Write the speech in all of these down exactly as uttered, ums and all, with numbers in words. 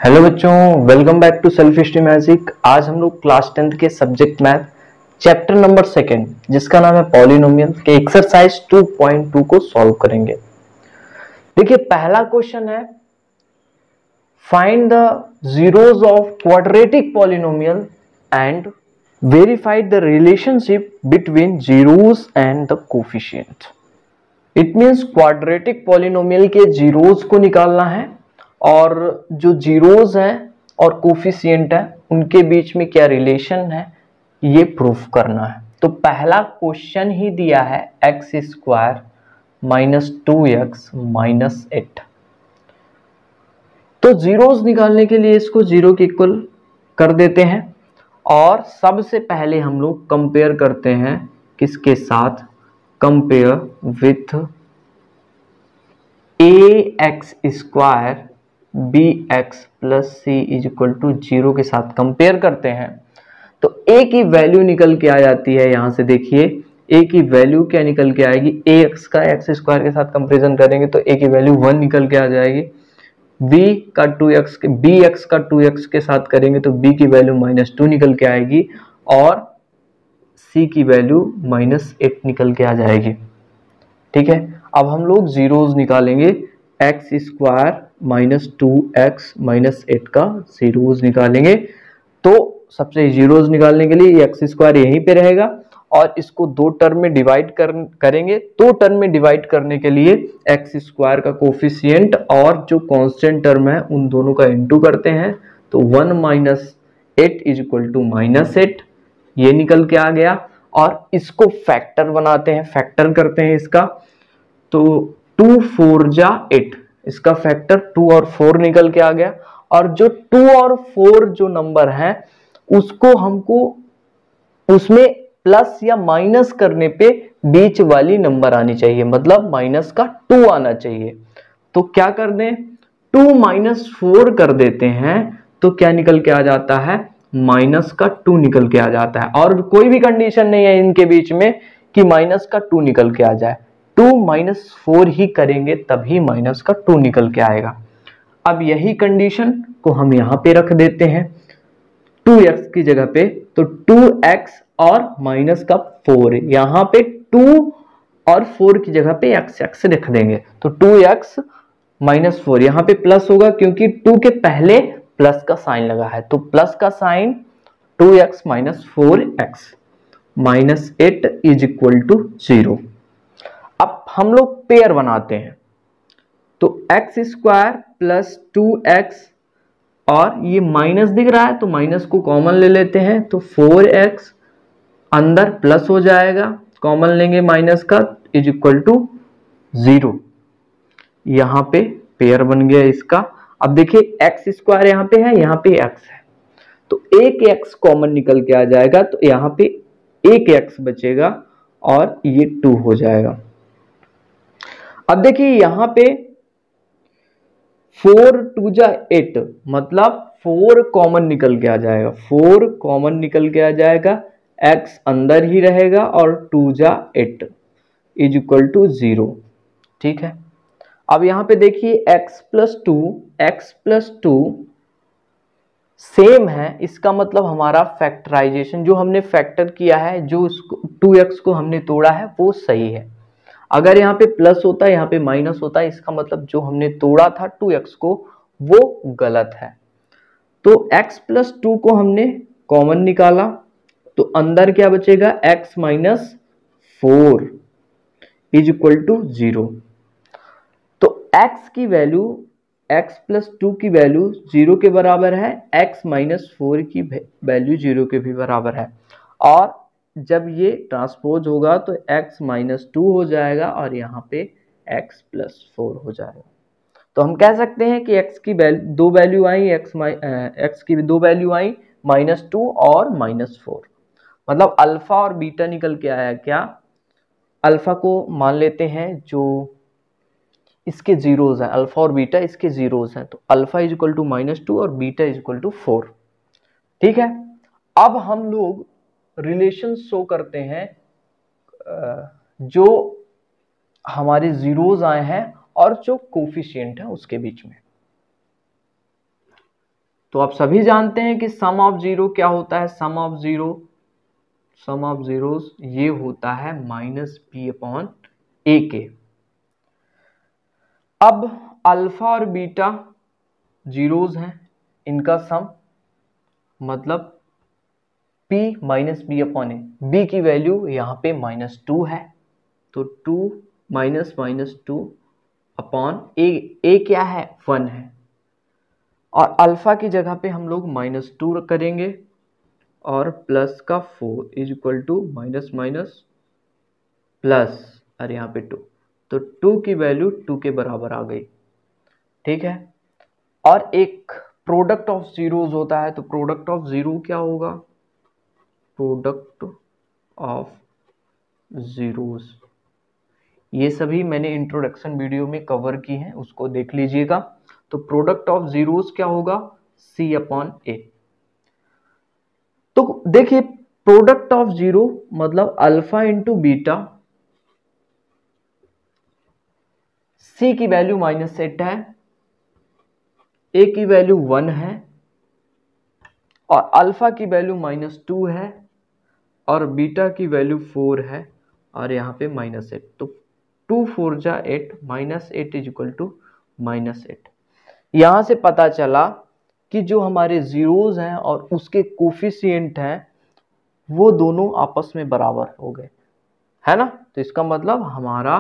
Hello बच्चों, welcome back to self steam magic. आज हम लोग क्लास टेंथ के subject math chapter number second जिसका नाम है पॉलिनोमियल के एक्सरसाइज टू पॉइंट टू को सॉल्व करेंगे। देखिए, पहला क्वेश्चन है find the zeros of quadratic polynomial and verified the relationship between zeros and the coefficient. It means quadratic polynomial के जीरोस को निकालना है और जो जीरोस हैं और कोफिशिएंट है उनके बीच में क्या रिलेशन है ये प्रूफ करना है। तो पहला क्वेश्चन ही दिया है x square minus two x minus eight. तो जीरोस निकालने के लिए इसको जीरो के इक्वल कर देते हैं और सबसे पहले हम लोग कंपेयर करते हैं किसके साथ, compare with a x square B x plus C is equal to zero के साथ कंपेयर करते हैं। तो ए की वैल्यू निकल के आ जाती है। यहां से देखिए ए की वैल्यू क्या निकल के आएगी, ए एक्स का एक्स स्क्वायर के साथ कंपेरिजन करेंगे तो ए की वैल्यू वन निकल के आ जाएगी। बी का टू एक्स के बी एक्स का टू एक्स के साथ करेंगे तो बी की वैल्यू माइनस टू निकल के आएगी और सी की वैल्यू माइनस एट निकल के आ जाएगी। ठीक है, अब हम लोग जीरोस निकालेंगे। X square minus two x minus eight का जीरोस निकालेंगे। तो सबसे जीरोस निकालने के लिए एक्स स्क्वायर यहीं पे रहेगा और इसको दो टर्म में डिवाइड कर करेंगे। दो टर्म में डिवाइड करने के लिए एक्स स्क्वायर का कोफिशिएंट और जो कांस्टेंट टर्म है उन दोनों का इनटू करते हैं। तो one minus eight is equal to minus eight, ये निकल के आ गया। और इसको फैक्टर बनाते हैं, फैक्टर करते हैं इसका। तो टू फोर जा एट, इसका फैक्टर टू और फोर निकल के आ गया। और जो टू और फोर जो नंबर है उसको हमको उसमें प्लस या माइनस करने पे बीच वाली नंबर आनी चाहिए, मतलब माइनस का टू आना चाहिए। तो क्या कर दें, टू माइनस फोर कर देते हैं तो क्या निकल के आ जाता है, माइनस का टू निकल के आ जाता है। और कोई भी कंडीशन नहीं है इनके बीच में कि माइनस का टू निकल के आ जाए। टू माइनस फोर ही करेंगे तभी माइनस का टू निकल के आएगा। अब यही कंडीशन को हम यहां पे रख देते हैं टू एक्स की जगह पे। तो टू एक्स और माइनस का फोर, यहां पे टू और फोर की जगह पे एक्स एक्स रख देंगे। तो टू एक्स माइनस फोर, यहां पे प्लस होगा क्योंकि टू के पहले प्लस का साइन लगा है। तो प्लस का sign two x minus four x minus eight is equal to zero. अब हम लोग पेयर बनाते हैं। तो x square plus two x और ये माइनस दिख रहा है तो माइनस को कॉमन ले लेते हैं। तो फोर एक्स अंदर प्लस हो जाएगा, कॉमन लेंगे माइनस का, इज इक्वल टू जीरो। यहां पे पेयर बन गया इसका। अब देखिए एक्स स्क्वायर यहां पे है, यहां पे एक्स है, तो एक एक्स कॉमन निकल के आ जाएगा। तो यहां पे एक एक्स बचेगा और ये टू हो जाएगा। अब देखिए यहां पे फोर टू जा एट, मतलब फोर कॉमन निकल के आ जाएगा, फोर कॉमन निकल के आ जाएगा, एक्स अंदर ही रहेगा और टू जा eight is equal to zero. ठीक है, अब यहां पे देखिए x plus two x plus two same है, इसका मतलब हमारा फैक्टराइजेशन जो हमने फैक्टर किया है, जो टू एक्स को हमने तोड़ा है वो सही है। अगर यहाँ पे प्लस होता है यहाँ पे माइनस होता है, इसका मतलब जो हमने तोड़ा था टू एक्स को वो गलत है। तो x प्लस टू को हमने कॉमन निकाला तो अंदर क्या बचेगा, x minus four is equal to zero. तो x की वैल्यू x प्लस टू की वैल्यू जीरो के बराबर है, x माइनस फोर की वैल्यू जीरो के भी बराबर है। और जब ये ट्रांसपोज होगा तो x माइनस टू हो जाएगा और यहाँ पे x प्लस फोर हो जाएगा। तो हम कह सकते हैं कि x की वैल्यू दो वैल्यू आई, x एक्स की दो वैल्यू आई, माइनस टू और माइनस फोर, मतलब अल्फा और बीटा निकल के आया। क्या, अल्फा को मान लेते हैं जो इसके जीरोस हैं, अल्फा और बीटा इसके जीरोस हैं, तो alpha is equal to minus two और beta is equal to four. ठीक है, अब हम लोग रिलेशन शो करते हैं जो हमारे जीरोस आए हैं और जो कोफिशिएंट है उसके बीच में। तो आप सभी जानते हैं कि सम ऑफ जीरो क्या होता है, sum of zero sum of zeros ये होता है माइनस बी अपॉन ए के। अब अल्फा और बीटा जीरोस हैं, इनका सम मतलब p minus B upon A, B की वैल्यू यहाँ पे माइनस टू है, तो two minus minus two upon A, A क्या है, वन है, और अल्फा की जगह पे हम लोग माइनस टू करेंगे और प्लस का four is equal to minus minus plus, और यहाँ पे टू, तो टू की वैल्यू टू के बराबर आ गई। ठीक है, और एक प्रोडक्ट ऑफ जीरोस होता है, तो प्रोडक्ट ऑफ जीरो क्या होगा, प्रोडक्ट ऑफ जीरोस, ये सभी मैंने इंट्रोडक्शन वीडियो में कवर की हैं, उसको देख लीजिएगा। तो प्रोडक्ट ऑफ जीरोस क्या होगा, सी अपॉन ए। तो देखिए प्रोडक्ट ऑफ जीरो मतलब अल्फा इंटू बीटा, सी की वैल्यू माइनस एट है, ए की वैल्यू वन है, और अल्फा की वैल्यू माइनस टू है, और बीटा की वैल्यू फोर है, और यहाँ पे माइनस एट, तो टू फोर जा eight, minus eight is equal to minus eight. यहां से पता चला कि जो हमारे जीरोस हैं और उसके कोफिशिएंट हैं वो दोनों आपस में बराबर हो गए, है ना। तो इसका मतलब हमारा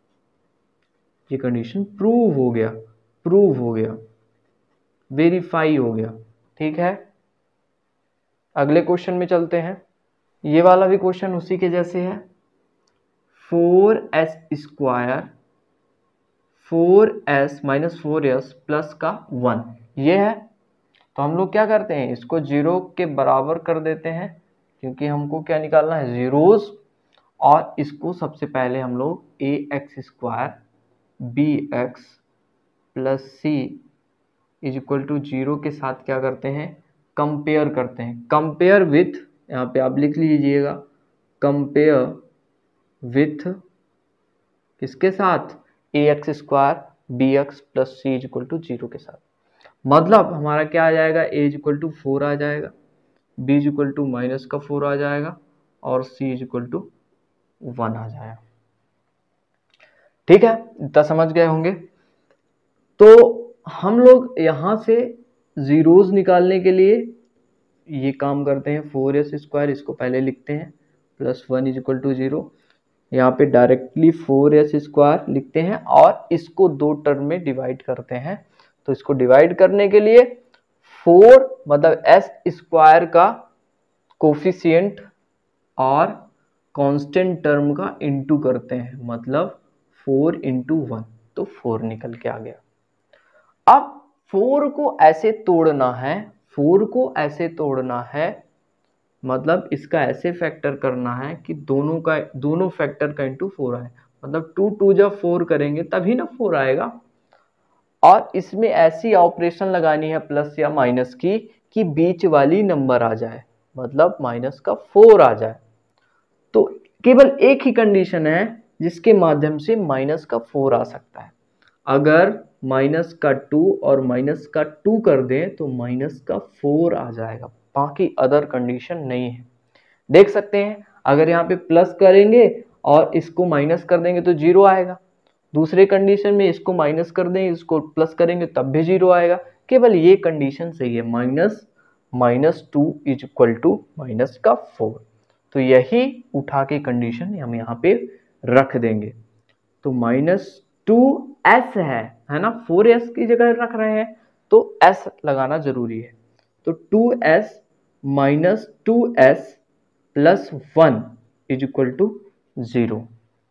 ये कंडीशन प्रूव हो गया, प्रूव हो गया, वेरीफाई हो गया। ठीक है, अगले क्वेश्चन में चलते हैं। ये वाला भी क्वेश्चन उसी के जैसे है, four S square four S minus four S plus का वन, ये है। तो हम लोग क्या करते हैं, इसको जीरो के बराबर कर देते हैं, क्योंकि हमको क्या निकालना है, जीरोस, और इसको सबसे पहले हम लोग A x square B x plus C is equal to zero के साथ क्या करते हैं, कंपेयर करते हैं। कंपेयर विथ, यहाँ पे आप लिख लीजिएगा, कंपेयर विथ किसके साथ, ए x square B x plus C is equal to zero के साथ। मतलब हमारा क्या आ जाएगा, A is equal to four आ जाएगा, B is equal to minus का फोर आ जाएगा, और C is equal to one आ जाएगा। ठीक है, इतना समझ गए होंगे। तो हम लोग यहां से जीरोस निकालने के लिए ये काम करते हैं, फोर एस स्क्वायर इसको पहले लिखते हैं plus one is equal to zero, यहाँ पे डायरेक्टली फोर एस स्क्वायर लिखते हैं और इसको दो टर्म में डिवाइड करते हैं। तो इसको डिवाइड करने के लिए फोर मतलब एस स्क्वायर का कोफिशिएंट और कांस्टेंट टर्म का इंटू करते हैं, मतलब फोर इंटू वन, तो फोर निकल के आ गया। अब फोर को ऐसे तोड़ना है, फोर को ऐसे तोड़ना है मतलब इसका ऐसे फैक्टर करना है कि दोनों का दोनों फैक्टर का इंटू फोर आए, मतलब टू टू जब फोर करेंगे तभी ना फोर आएगा। और इसमें ऐसी ऑपरेशन लगानी है प्लस या माइनस की कि बीच वाली नंबर आ जाए, मतलब माइनस का फोर आ जाए। तो केवल एक ही कंडीशन है जिसके माध्यम से माइनस का फोर आ सकता है। अगर माइनस का टू और माइनस का टू कर दें तो माइनस का फोर आ जाएगा, बाकी अदर कंडीशन नहीं है। देख सकते हैं अगर यहाँ पे प्लस करेंगे और इसको माइनस कर देंगे तो जीरो आएगा, दूसरे कंडीशन में इसको माइनस कर देंगे इसको प्लस करेंगे तब भी जीरो आएगा। केवल ये कंडीशन सही है, minus minus two is equal to minus का फोर। तो यही उठा के कंडीशन हम यहाँ पे रख देंगे। तो माइनस टू एस है है ना, फोर एस की जगह रख रहे हैं तो एस लगाना जरूरी है। तो two S minus two S plus one is equal to zero,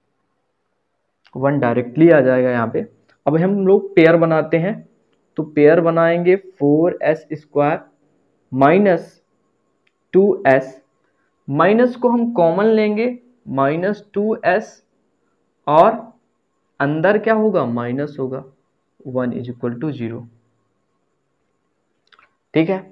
one directly आ जाएगा यहाँ पे। अब हम लोग पेयर बनाते हैं, तो पेयर बनाएंगे four S square minus two S, minus को हम कॉमन लेंगे माइनस टू एस, और अंदर क्या होगा माइनस होगा, one is equal to zero. ठीक है,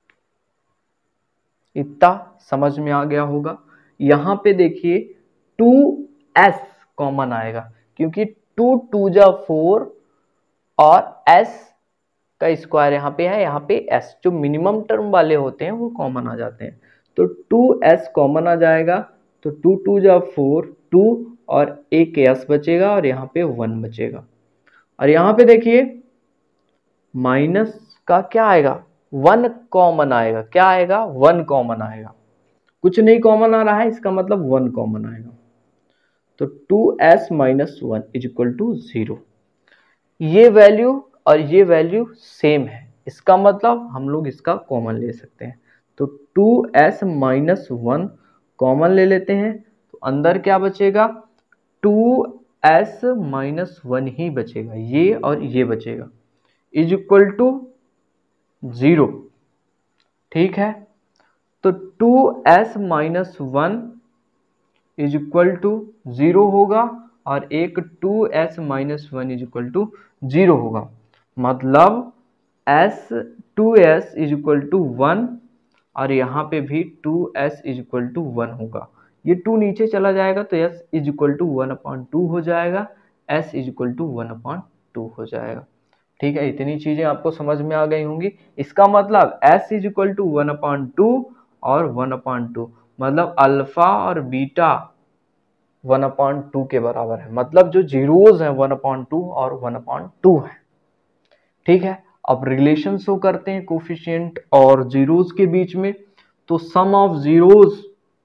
इतना समझ में आ गया होगा। यहां पे देखिए टू एस कॉमन आएगा क्योंकि टू टू जा फोर और s का स्क्वायर यहाँ पे है, यहाँ पे s जो मिनिमम टर्म वाले होते हैं वो कॉमन आ जाते हैं, तो टू एस कॉमन आ जाएगा, तो टू टू जा फोर, टू और एक s बचेगा और यहाँ पे वन बचेगा। और यहाँ पे देखिए माइनस का क्या आएगा, वन कॉमन आएगा, क्या आएगा, वन कॉमन आएगा, कुछ नहीं कॉमन आ रहा है, इसका मतलब वन कॉमन आएगा, तो two S minus one is equal to zero. ये वैल्यू और ये वैल्यू सेम है, इसका मतलब हम लोग इसका कॉमन ले सकते हैं, तो two S minus one common ले लेते हैं, तो अंदर क्या बचेगा, टू एस माइनस वन ही बचेगा, ये और ये बचेगा, इज इक्वल टू जीरो। ठीक है, तो two S minus one is equal to zero होगा और एक two S minus one is equal to zero होगा, मतलब S two S is equal to one और यहाँ पे भी two S is equal to one होगा, ये टू नीचे चला जाएगा तो s is equal to one upon two हो जाएगा, s is equal to one upon two हो जाएगा। ठीक है, इतनी चीजें आपको समझ में आ गई होंगी। इसका मतलब s is equal to one upon two और वन अपॉन टू, मतलब अल्फा और बीटा वन अपॉन टू के बराबर है, मतलब जो जीरोज हैं वन अपॉन टू और वन अपॉन टू है। ठीक है, अब रिलेशन शो करते हैं कोफिशिएंट और जीरोज के बीच में, तो sum of zeros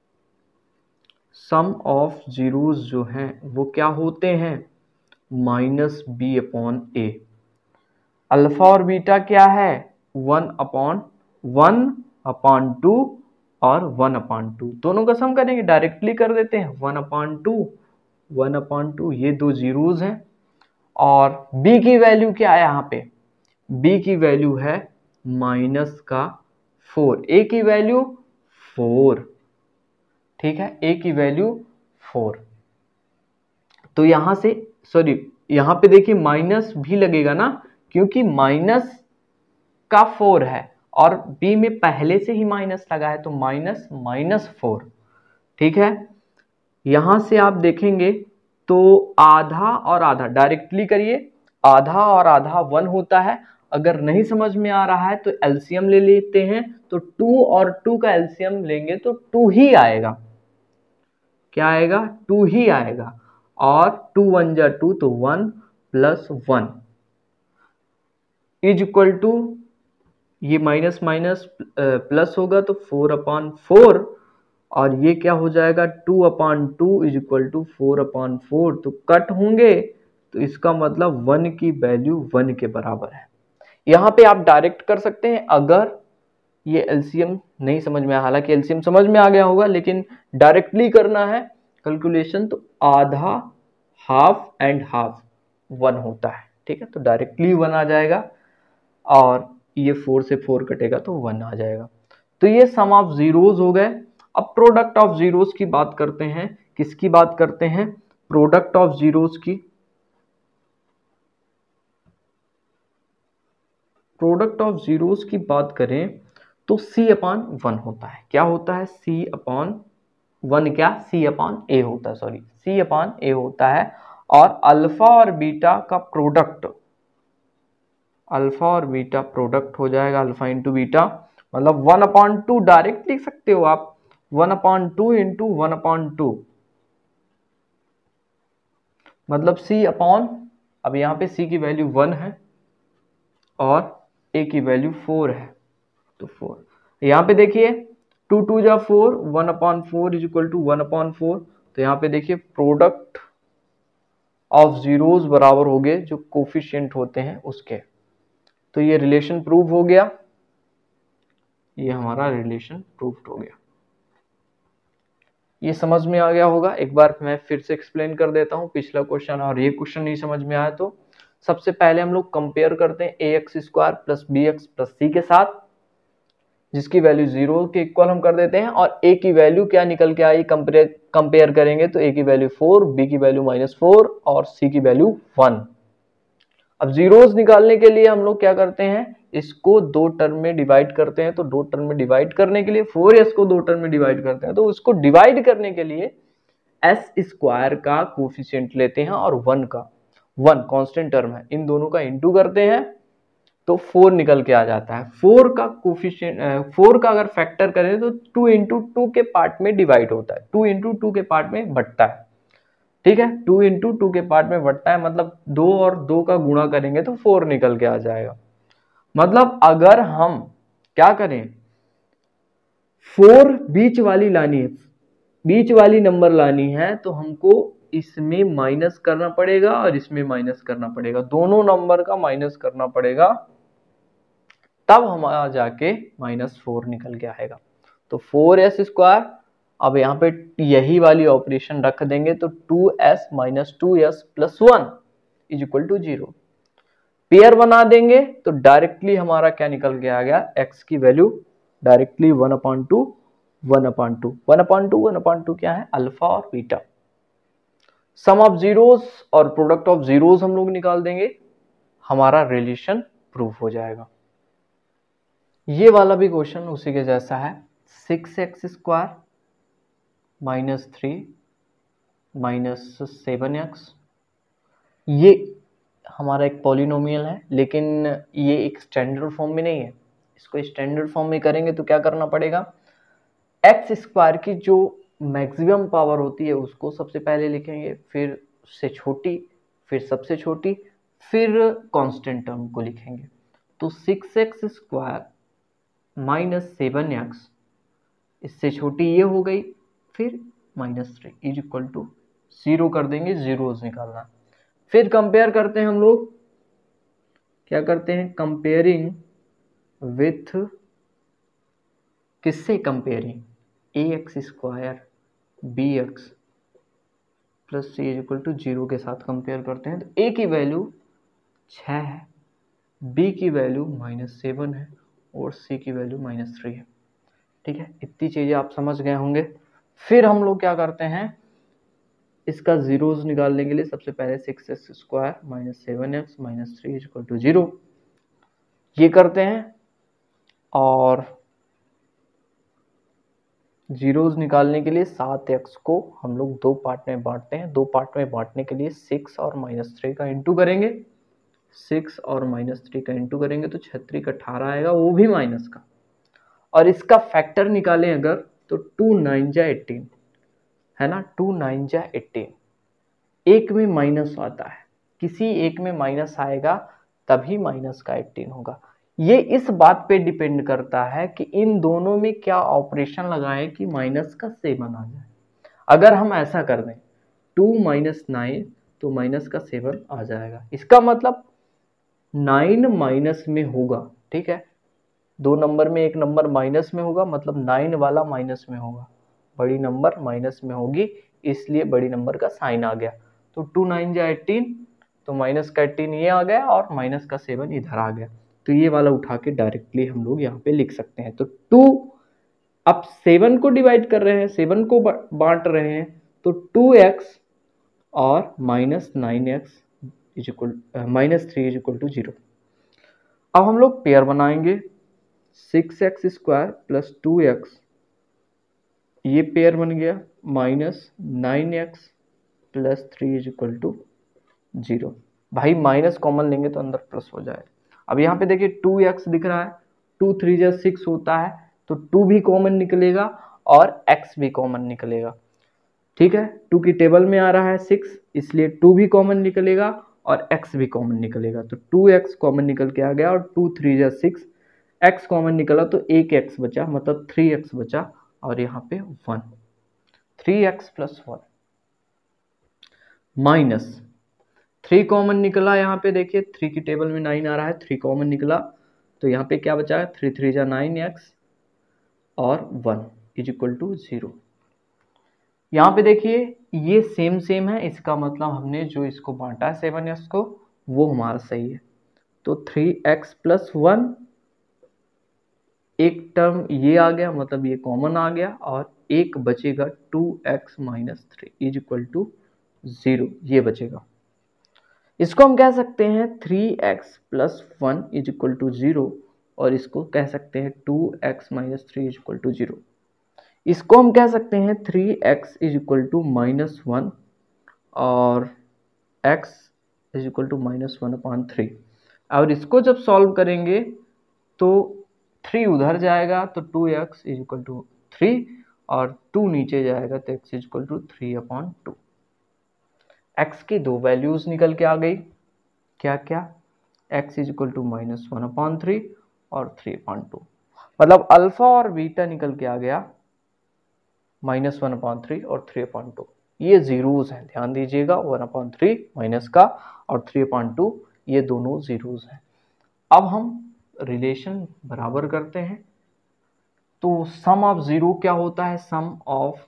sum of zeros जो हैं वो क्या होते हैं, minus B upon A. Alpha और बीटा क्या है, one upon one upon two और वन अपॉन टू, दोनों का सम करेंगे, डायरेक्टली कर देते हैं, one upon two one upon two, ये दो जीरोज हैं। और b की वैल्यू क्या है, यहाँ पे b की वैल्यू है माइनस का फोर, a की वैल्यू फोर। ठीक है, a की वैल्यू फोर, तो यहां से सॉरी यहां पे देखिए माइनस भी लगेगा ना, क्योंकि माइनस का फोर है और b में पहले से ही माइनस लगा है, तो माइनस माइनस फोर। ठीक है, यहां से आप देखेंगे तो आधा और आधा डायरेक्टली करिए, आधा और आधा वन होता है, अगर नहीं समझ में आ रहा है तो एलसीएम ले लेते हैं, तो टू और टू का एलसीएम लेंगे तो टू ही आएगा, क्या आएगा, टू ही आएगा, और टू वन जा टू, तो one plus one is equal to, ये माइनस माइनस प्लस होगा तो फोर अपॉन फोर, और ये क्या हो जाएगा, two upon two is equal to four upon four, तो कट होंगे, तो इसका मतलब वन की वैल्यू वन के बराबर है। यहाँ पे आप डायरेक्ट कर सकते हैं, अगर ये एलसीएम नहीं समझ में आया, हालांकि एलसीएम समझ में आ गया होगा, लेकिन डायरेक्टली करना है कैलकुलेशन, तो आधा हाफ एंड हाफ वन होता है। ठीक है, तो डायरेक्टली वन आ जाएगा और ये फोर से फोर कटेगा तो वन आ जाएगा। तो ये सम ऑफ जीरोज हो गए। अब प्रोडक्ट ऑफ जीरोज की बात करते हैं, किसकी बात करते हैं, प्रोडक्ट ऑफ जीरोज की। प्रोडक्ट ऑफ जीरोज की बात करें तो c अपॉन वन होता है, क्या होता है, c अपॉन वन, क्या c अपॉन ए होता है, सॉरी c अपॉन ए होता है, और अल्फा और बीटा का प्रोडक्ट, अल्फा और बीटा प्रोडक्ट हो जाएगा, अल्फा इंटू बीटा, मतलब वन अपॉन टू डायरेक्ट लिख सकते हो आप, one upon two into one upon two, मतलब c अपॉन, अब यहाँ पे c की वैल्यू वन है और a की वैल्यू फोर है, तो फोर, यहाँ पे देखिए टू टू जा four, one upon four is equal to one upon four, तो यहाँ पे देखिए प्रोडक्ट ऑफ जीरोज बराबर हो गए जो कोफिशिएंट होते हैं उसके, तो ये रिलेशन प्रूव हो गया, ये हमारा रिलेशन प्रूव्ड हो गया। ये समझ में आ गया होगा, एक बार मैं फिर से एक्सप्लेन कर देता हूँ पिछला क्वेश्चन और ये क्वेश्चन नहीं समझ में आया तो सबसे पहले हम लोग कंपेयर करते हैं A x square plus B x plus सी के साथ, जिसकी वैल्यू जीरो के इक्वल हम कर देते हैं, और a की वैल्यू क्या निकल के आई, कंपेयर कंपेयर करेंगे तो a की वैल्यू फोर, b की वैल्यू माइनस फोर और c की वैल्यू वन। अब जीरोस निकालने के लिए हम लोग क्या करते हैं, इसको दो टर्म में डिवाइड करते हैं, तो दो टर्म में डिवाइड करने के लिए फोर एस को दो टर्म में डिवाइड करते हैं, तो उसको डिवाइड करने के लिए एस स्क्वायर का कोफिशिएंट लेते हैं और वन का, वन कांस्टेंट टर्म है, इन दोनों का इंटू करते हैं, तो फोर निकल के आ जाता है। फोर का कोफिशिएंट, फोर का अगर फैक्टर करें तो टू इंटू टू के पार्ट में डिवाइड होता है, टू इंटू टू के पार्ट में बटता है, ठीक है, टू इंटू टू के पार्ट में बटता है, मतलब दो और दो का गुणा करेंगे तो फोर निकल के आ जाएगा। मतलब अगर हम क्या करें, फोर बीच वाली लानी है, बीच वाली नंबर लानी है, तो हमको इसमें माइनस करना पड़ेगा और इसमें माइनस करना पड़ेगा, दोनों नंबर का माइनस करना पड़ेगा, तब हमारा जाके माइनस फोर निकल के आएगा। तो फोर एस स्क्वायर, अब यहाँ पे यही वाली ऑपरेशन रख देंगे तो two S minus two S plus one is equal to zero. Pair बना देंगे तो डायरेक्टली हमारा क्या निकल के आ गया, x की value directly one upon two, one upon two, one upon two, one upon two क्या है, अल्फा और बीटा। सम ऑफ जीरोस और प्रोडक्ट ऑफ जीरोस हम लोग निकाल देंगे, हमारा रिलेशन प्रूफ हो जाएगा। ये वाला भी क्वेश्चन उसी के जैसा है, six x square minus three minus seven x, ये हमारा एक पॉलिनोमियल है, लेकिन ये एक स्टैंडर्ड फॉर्म में नहीं है। इसको स्टैंडर्ड फॉर्म में करेंगे तो क्या करना पड़ेगा, एक्स स्क्वायर की जो मैक्सिमम पावर होती है उसको सबसे पहले लिखेंगे, फिर उससे छोटी, फिर सबसे छोटी, फिर कांस्टेंट टर्म को लिखेंगे। तो six x square minus seven x, इससे छोटी ये हो गई, फिर minus three is equal to zero कर देंगे, जीरोस निकालना। फिर कंपेयर करते हैं हम लोग, क्या करते हैं, कंपेयरिंग विथ, किससे comparing, A x square B x plus C is equal to zero के साथ कंपेयर करते हैं। तो ए की वैल्यू छः है, बी की वैल्यू माइनस सेवन है और सी की वैल्यू माइनस थ्री है, ठीक है, इतनी चीज़ें आप समझ गए होंगे। फिर हम लोग क्या करते हैं, इसका जीरोस निकालने के लिए सबसे पहले six x square minus seven x minus three is equal to zero, ये करते हैं, और जीरोस निकालने के लिए सात एक्स को हम लोग दो पार्ट में बांटते हैं, दो पार्ट में बांटने के लिए सिक्स और माइनस थ्री का इंटू करेंगे, सिक्स और माइनस थ्री का इंटू करेंगे तो छत्तीस का अठारह आएगा, वो भी माइनस का, और इसका फैक्टर निकालें अगर तो टू नाइन जा एटीन है ना, टू नाइन जा एटीन, एक में माइनस आता है, किसी एक में माइनस आएगा तभी माइनस का एटीन होगा। ये इस बात पे डिपेंड करता है कि इन दोनों में क्या ऑपरेशन लगाएं कि माइनस का सेवन आ जाए। अगर हम ऐसा कर दें टू माइनस नाइन तो माइनस का सेवन आ जाएगा, इसका मतलब नाइन माइनस में होगा, ठीक है, दो नंबर में एक नंबर माइनस में होगा, मतलब नाइन वाला माइनस में होगा, बड़ी नंबर माइनस में होगी, इसलिए बड़ी नंबर का साइन आ गया। तो टू नाइन जा एटीन, तो माइनस का एटीन ये आ गया और माइनस का सेवन इधर आ गया, तो ये वाला उठा के डायरेक्टली हम लोग यहाँ पे लिख सकते हैं। तो टू, अब सेवन को डिवाइड कर रहे हैं, सेवन को बांट रहे हैं, तो टू एक्स और minus nine x is equal minus three is equal to zero. अब हम लोग पेयर बनाएंगे, six x square plus two x, ये पेयर बन गया, minus nine x plus three is equal to zero. भाई माइनस कॉमन लेंगे तो अंदर प्लस हो जाए। अब यहाँ पे देखिए टू एक्स दिख रहा है, टू थ्री जा सिक्स होता है, तो टू भी कॉमन निकलेगा और x भी कॉमन निकलेगा, ठीक है, टू की टेबल में आ रहा है सिक्स, इसलिए टू भी कॉमन निकलेगा और x भी कॉमन निकलेगा, तो टू एक्स कॉमन निकल के आ गया, और टू थ्री जा सिक्स, x कॉमन निकला तो एक x बचा, मतलब थ्री एक्स बचा, और यहाँ पे one, three x plus one minus three common निकला, यहाँ पे देखिए थ्री की टेबल में नाइन आ रहा है, थ्री कॉमन निकला, तो यहाँ पे क्या बचा है, थ्री थ्री जा नाइन एक्स और one is equal to zero. यहाँ पे देखिए ये सेम सेम है, इसका मतलब हमने जो इसको बांटा है सेवन एक्स को वो हमारा सही है। तो थ्री एक्स प्लस वन, एक टर्म ये आ गया, मतलब ये कॉमन आ गया, और एक बचेगा two x minus three is equal to zero, ये बचेगा। इसको हम कह सकते हैं three x plus one is equal to zero, और इसको कह सकते हैं two x minus three is equal to zero. इसको हम कह सकते हैं three x is equal to minus one और x is equal to minus one upon three. और इसको जब सॉल्व करेंगे तो थ्री उधर जाएगा तो two x is equal to three और टू नीचे जाएगा तो x is equal to three upon two. X की दो वैल्यूज निकल के आ गई, क्या क्या, x is equal to minus one upon three और थ्री अपॉन टू, मतलब अल्फा और बीटा निकल के आ गया माइनस वन अपॉन थ्री और थ्री अपॉन टू। ये जीरोज हैं, ध्यान दीजिएगा, वन अपॉन थ्री माइनस का और थ्री अपॉन टू ये दोनों जीरोज हैं। अब हम रिलेशन बराबर करते हैं, तो सम ऑफ जीरो क्या होता है, सम ऑफ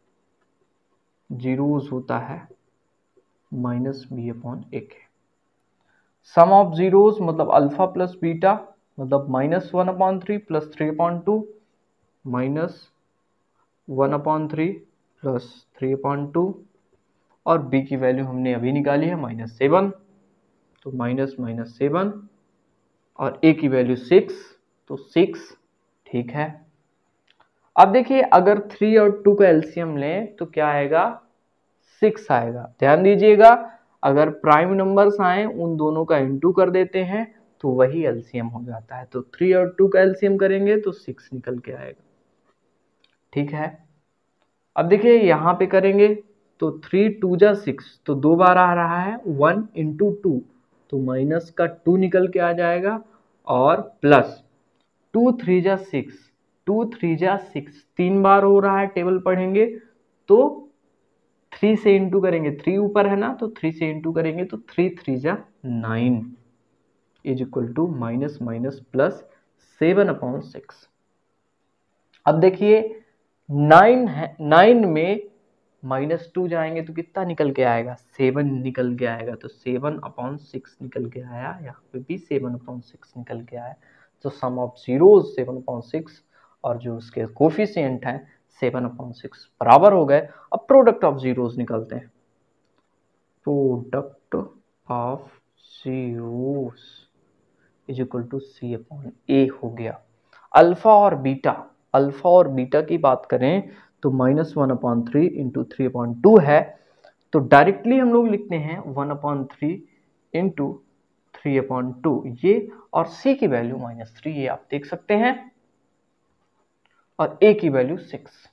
जीरोज होता है माइनस बी अपॉन ए के। सम ऑफ जीरोज मतलब अल्फा प्लस बीटा मतलब minus one upon three plus three upon two minus one upon three plus three upon two और b की वैल्यू हमने अभी निकाली है माइनस सेवन, तो माइनस माइनस सेवन और ए की वैल्यू सिक्स, तो सिक्स, ठीक है। अब देखिए अगर थ्री और टू का एलसीएम लें तो क्या आएगा, सिक्स आएगा। ध्यान दीजिएगा अगर प्राइम नंबर्स आए उन दोनों का इंटू कर देते हैं तो वही एलसीएम हो जाता है, तो थ्री और टू का एलसीएम करेंगे तो सिक्स निकल के आएगा, ठीक है। अब देखिए यहाँ पे करेंगे तो थ्री टू जा सिक्स, तो दो बार आ रहा है वन इंटू टू, तो माइनस का टू निकल के आ जाएगा और प्लस टू थ्री जा सिक्स, टू थ्री जा सिक्स तीन बार हो रहा है, टेबल पढ़ेंगे तो थ्री से इंटू करेंगे, थ्री ऊपर है ना तो थ्री से इंटू करेंगे तो थ्री थ्री जा nine is equal to minus minus plus seven upon six. अब देखिए नाइन है, नाइन में माइनस टू जाएंगे तो कितना निकल के आएगा, सेवन निकल के आएगा, तो सेवन अपॉन सिक्स निकल के आया, यहाँ पे भी सेवन अपॉन सिक्स निकल के आया। तो sum of zeros seven upon six और जो उसके कोफिशिएंट हैं सेवन अपॉन सिक्स बराबर हो गए। अब प्रोडक्ट ऑफ जीरोज निकालते हैं, product of zeros is equal to c upon a हो गया। अल्फा और बीटा, अल्फा और बीटा की बात करें तो minus one upon three into three upon two है, तो डायरेक्टली हम लोग लिखते हैं one upon three into three upon two ये, और सी की वैल्यू माइनस थ्री ये आप देख सकते हैं, और ए की वैल्यू सिक्स।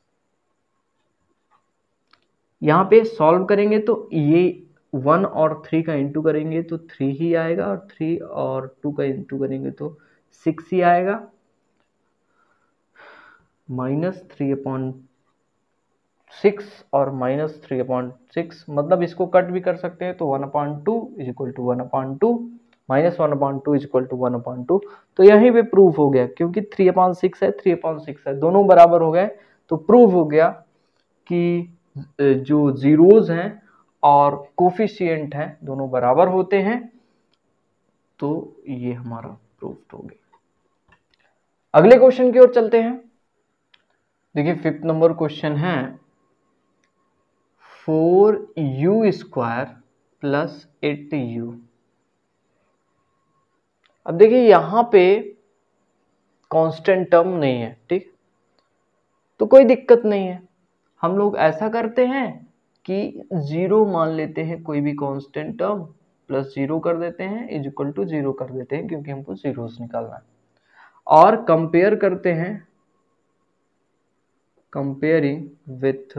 यहां पे सॉल्व करेंगे तो ये वन और थ्री का इंटू करेंगे तो थ्री ही आएगा, और थ्री और टू का इंटू करेंगे तो सिक्स ही आएगा, माइनस थ्री अपॉन सिक्स और माइनस थ्री अपॉन सिक्स, मतलब इसको कट भी कर सकते हैं तो one upon two is equal to one upon two minus one upon two is equal to one upon two. तो यहीं पे प्रूफ हो गया, क्योंकि थ्री अपॉन सिक्स है, थ्री अपॉन सिक्स है, दोनों बराबर हो गए, तो प्रूफ हो गया कि जो जीरोज हैं और कोफिशिएंट हैं दोनों बराबर होते हैं, तो ये हमारा प्रूफ हो गया। अगले क्वेश्चन की ओर चलते हैं। देखिए फिफ्थ नंबर क्वेश्चन है four u square plus eight u. अब देखिए यहां पे कांस्टेंट टर्म नहीं है, ठीक, तो कोई दिक्कत नहीं है। हम लोग ऐसा करते हैं कि जीरो मान लेते हैं कोई भी कांस्टेंट टर्म, प्लस जीरो कर देते हैं इज इक्वल टू जीरो कर देते हैं, क्योंकि हमको जीरोस निकालना है, और कंपेयर करते हैं, comparing with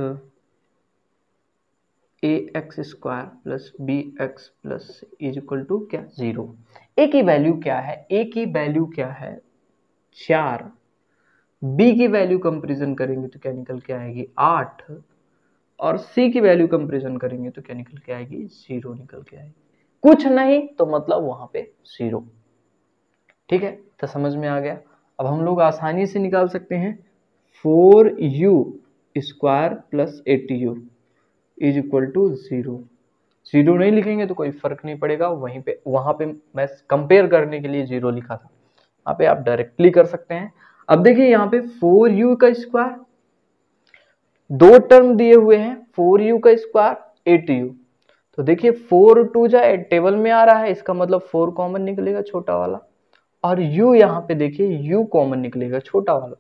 a x square plus B x plus is equal to क्या, जीरो। ए की वैल्यू क्या है, ए की वैल्यू क्या है चार, बी की वैल्यू कंपेरिजन करेंगे तो क्या निकल के आएगी आठ, और सी की वैल्यू कंपेरिजन करेंगे तो क्या निकल के आएगी, जीरो निकल के आएगी। कुछ नहीं तो मतलब वहां पे जीरो, ठीक है, तो समझ में आ गया। अब हम लोग आसानी से निकाल सकते हैं four u square plus eight u is equal to zero. Zero नहीं लिखेंगे तो कोई फर्क नहीं पड़ेगा, वहीं पे वहां पे मैं कंपेयर करने के लिए जीरो लिखा था, यहाँ पे आप डायरेक्टली कर सकते हैं। अब देखिए यहाँ पे फोर यू का स्क्वायर, दो टर्म दिए हुए हैं, फोर यू का स्क्वायर एट यू, तो देखिए फोर टू जा एट टेबल में आ रहा है, इसका मतलब फोर कॉमन निकलेगा छोटा वाला, और u यहाँ पे देखिए u कॉमन निकलेगा छोटा वाला,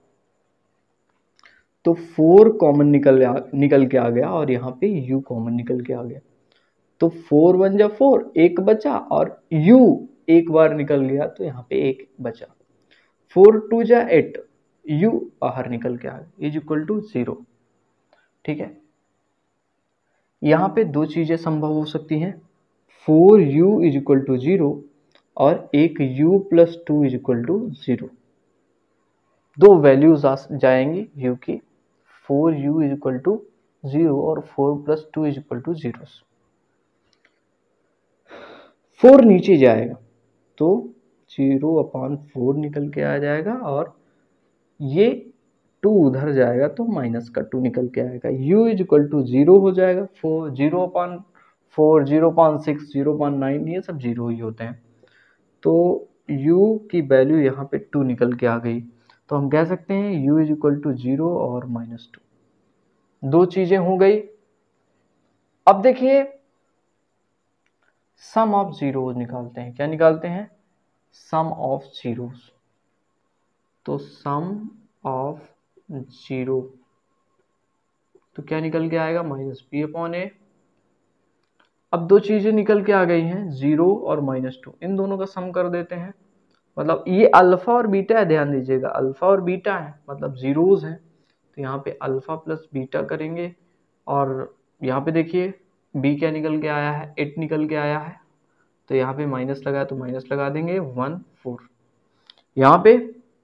तो फोर कॉमन निकल निकल के आ गया और यहाँ पे u कॉमन निकल के आ गया, तो फोर वन जा फोर, एक बचा, और u एक बार निकल गया तो यहाँ पे एक बचा। फोर टू जा एट, u बाहर निकल के आ गया इज इक्वल टू जीरो। ठीक है, यहाँ पे दो चीजें संभव हो सकती हैं, four u is equal to zero और एक u plus two is equal to zero. दो वैल्यूज आ जाएंगी u की, four u is equal to zero और four plus two is equal to zero. Four नीचे जाएगा तो जीरो अपॉन फोर निकल के आ जाएगा और ये टू उधर जाएगा तो माइनस का टू निकल के आएगा। u is equal to zero हो जाएगा, four zero upon four, zero upon six, zero upon nine, ये सब जीरो ही होते हैं। तो u की वैल्यू यहाँ पे टू निकल के आ गई, तो हम कह सकते हैं u is equal to zero और माइनस टू। दो चीजें हो गई। अब देखिए सम ऑफ जीरोस निकालते हैं। क्या निकालते हैं? Sum of zeros. तो सम ऑफ जीरो तो क्या निकल के आएगा? Minus B upon a. अब दो चीजें निकल के आ गई हैं, जीरो और माइनस टू, इन दोनों का सम कर देते हैं। मतलब ये अल्फा और बीटा है, ध्यान दीजिएगा, अल्फा और बीटा है मतलब जीरोस हैं, तो यहाँ पे अल्फा प्लस बीटा करेंगे और यहाँ पे देखिए बी क्या निकल के आया है? एट निकल के आया है, तो यहाँ पे माइनस लगा तो माइनस लगा देंगे, वन फोर। यहाँ पे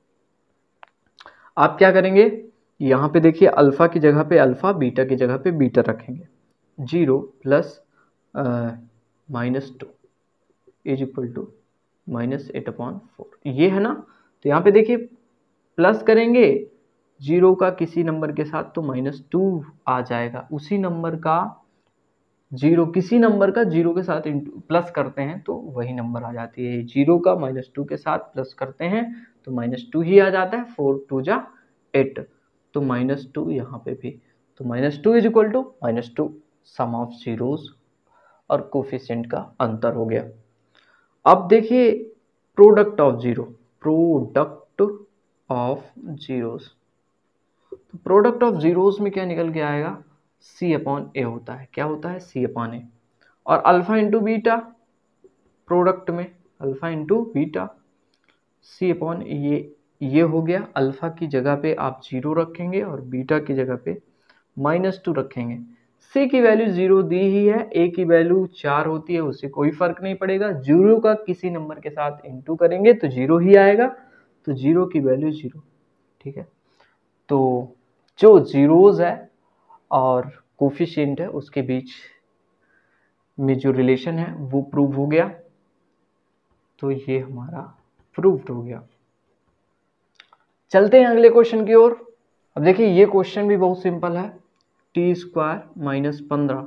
आप क्या करेंगे? यहाँ पे देखिए अल्फा की जगह पे अल्फा, बीटा की जगह पे बीटा रखेंगे। Zero plus minus two is equal to minus eight upon four, ये है ना। तो यहाँ पे देखिए प्लस करेंगे जीरो का किसी नंबर के साथ तो माइनस टू आ जाएगा, उसी नंबर का जीरो किसी नंबर का जीरो के साथ प्लस करते हैं तो वही नंबर आ जाती है। जीरो का माइनस टू के साथ प्लस करते हैं तो माइनस टू ही आ जाता है, फोर टू जा एट, तो माइनस टू यहाँ पे भी, तो minus two is equal to minus two, sum of zeros और कोफिशिएंट का अंतर हो गया। अब देखिए product of zero, product of zeros, तो प्रोडक्ट ऑफ जीरोस में क्या निकल के आएगा? सी अपॉन ए होता है। क्या होता है? C upon a. और अल्फा इंटू बीटा, प्रोडक्ट में alpha into beta, c upon ये ये हो गया। अल्फा की जगह पे आप जीरो रखेंगे और बीटा की जगह पे माइनस टू रखेंगे। सी की वैल्यू जीरो दी ही है, ए की वैल्यू चार होती है, उससे कोई फर्क नहीं पड़ेगा। जीरो का किसी नंबर के साथ इंटू करेंगे तो जीरो ही आएगा, तो जीरो की वैल्यू जीरो। ठीक है, तो जो जीरोज है और कोफिशिएंट है उसके बीच में जो रिलेशन है वो प्रूव हो गया, तो ये हमारा प्रूव्ड हो गया। चलते हैं अगले क्वेश्चन की ओर। अब देखिए ये क्वेश्चन भी बहुत सिंपल है, टी स्क्वायर माइनस पंद्रह,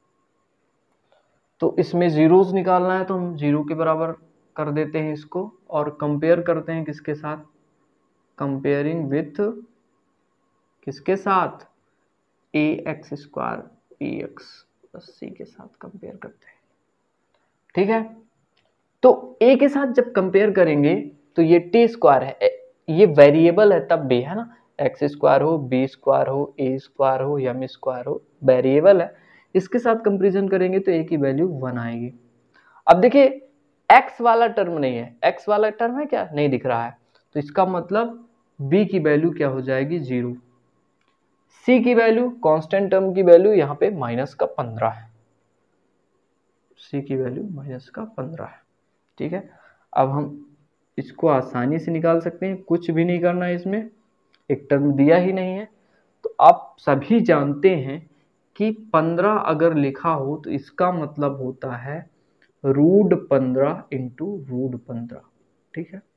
तो इसमें जीरोस निकालना है तो हम जीरो के बराबर कर देते हैं इसको और कंपेयर करते हैं किसके साथ? कंपेयरिंग विथ किसके साथ? ए x square p x plus सी के साथ कंपेयर करते हैं। ठीक है, तो ए के साथ जब कंपेयर करेंगे तो ये टी स्क्वायर है, ये वेरिएबल है तब भी, है ना, एक्स स्क्वायर हो, बी स्क्वायर हो, ए स्क्वायर हो, एम स्क्वायर हो, वेरिएबल है, इसके साथ कंपेरिजन करेंगे तो ए की वैल्यू वन आएगी। अब देखिए एक्स वाला टर्म नहीं है, एक्स वाला टर्म है क्या? नहीं दिख रहा है, तो इसका मतलब बी की वैल्यू क्या हो जाएगी? जीरो। सी की वैल्यू, कांस्टेंट टर्म की वैल्यू यहाँ पे माइनस का पंद्रह है, सी की वैल्यू माइनस का पंद्रह है। ठीक है, अब हम इसको आसानी से निकाल सकते हैं, कुछ भी नहीं करना है इसमें, एक टर्म दिया ही नहीं है। तो आप सभी जानते हैं कि पंद्रह अगर लिखा हो तो इसका मतलब होता है रूट पंद्रह इंटू रूट पंद्रह। ठीक है,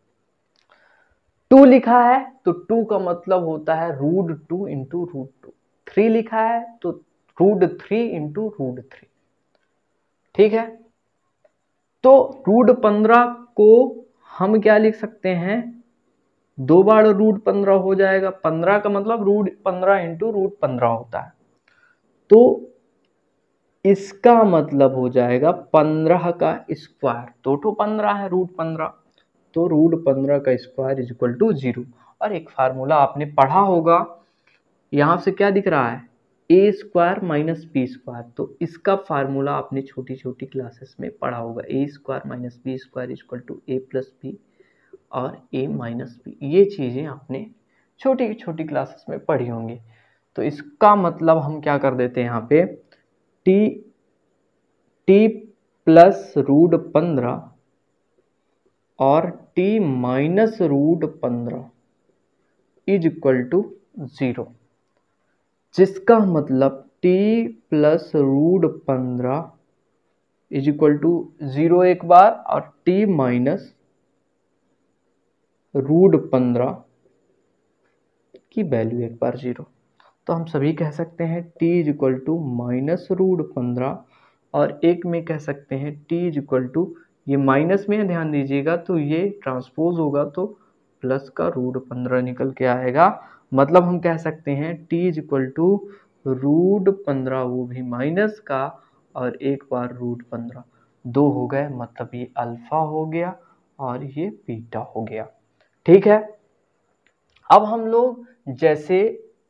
टू लिखा है तो टू का मतलब होता है root two into root two, three लिखा है तो root three into root three. ठीक है, तो रूट पंद्रह को हम क्या लिख सकते हैं? दो बार रूट पंद्रह हो जाएगा, पंद्रह का मतलब रूट पंद्रह इंटू रूट पंद्रह होता है, तो इसका मतलब हो जाएगा पंद्रह का स्क्वायर, दो ठो पंद्रह है, रूट पंद्रह, तो रूट पंद्रह का square is equal to zero. और एक फार्मूला आपने पढ़ा होगा, यहां से क्या दिख रहा है? A square minus b square, तो इसका फार्मूला आपने छोटी छोटी क्लासेस में पढ़ा होगा। A square minus b square equal to a plus b और ए माइनस बी, ये चीज़ें आपने छोटी छोटी क्लासेस में पढ़ी होंगी। तो इसका मतलब हम क्या कर देते हैं यहाँ पे, टी टी प्लस रूट पंद्रह और टी माइनस रूट पंद्रह इज इक्वल टू जीरो, जिसका मतलब t प्लस रूट पंद्रह इज इक्वल टू जीरो एक बार और t माइनस रूट पंद्रह की वैल्यू एक बार जीरो। तो हम सभी कह सकते हैं t is equal to minus root पंद्रह, और एक में कह सकते हैं t इज इक्वल टू, ये माइनस में ध्यान दीजिएगा तो ये ट्रांसपोज होगा तो प्लस का रूट पंद्रह निकल के आएगा। मतलब हम कह सकते हैं t is equal to root पंद्रह, वो भी माइनस का, और एक बार रूट पंद्रह, दो हो गए, मतलब ये अल्फा हो गया और ये बीटा हो गया। ठीक है, अब हम लोग जैसे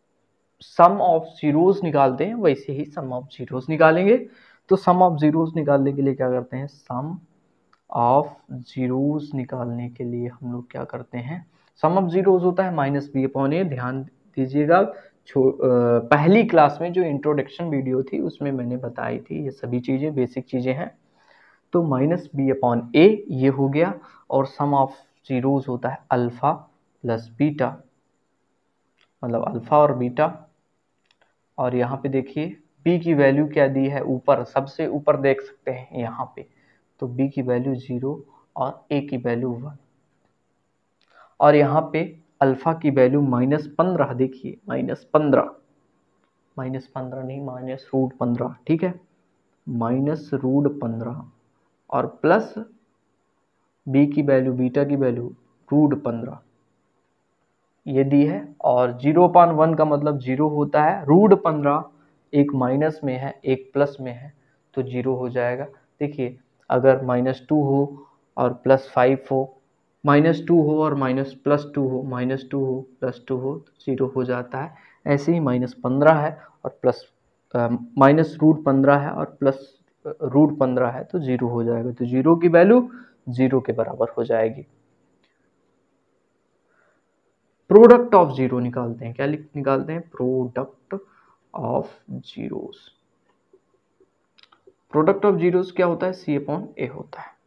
सम ऑफ जीरोस निकालते हैं वैसे ही सम ऑफ जीरोस निकालेंगे। तो सम ऑफ जीरोस निकालने के लिए क्या करते हैं, सम ऑफ जीरोस निकालने के लिए हम लोग क्या करते हैं, सम ऑफ जीरोस होता है माइनस बी अपॉन ए। ध्यान दीजिएगा, पहली क्लास में जो इंट्रोडक्शन वीडियो थी उसमें मैंने बताई थी ये सभी चीज़ें, बेसिक चीज़ें हैं। तो माइनस बी अपॉन ए ये हो गया, और सम ऑफ जीरोस होता है अल्फा प्लस बीटा, मतलब अल्फा और बीटा। और यहाँ पे देखिए b की वैल्यू क्या दी है, ऊपर सबसे ऊपर देख सकते हैं यहाँ पे, तो b की वैल्यू जीरो और a की वैल्यू वन, और यहाँ पे अल्फा की वैल्यू माइनस पंद्रह, देखिए माइनस पंद्रह, माइनस पंद्रह नहीं माइनस रूट पंद्रह, ठीक है, माइनस रूट पंद्रह, और प्लस b की वैल्यू, बीटा की वैल्यू रूट पंद्रह ये दी है। और जीरो पॉइंट वन का मतलब जीरो होता है, रूट पंद्रह एक माइनस में है एक प्लस में है तो जीरो हो जाएगा। देखिए अगर माइनस टू हो और प्लस फाइव हो, माइनस टू हो और माइनस प्लस टू हो, माइनस टू हो प्लस टू हो तो जीरो हो जाता है। ऐसे ही माइनस पंद्रह है और प्लस माइनस रूट पंद्रह है और प्लस रूट पंद्रह है तो जीरो हो जाएगा, तो जीरो की वैल्यू जीरो के बराबर हो जाएगी। प्रोडक्ट ऑफ जीरो निकालते हैं, क्या निकालते हैं, product of zeros. Product of zeros क्या होता है, सी अपॉन ए होता है।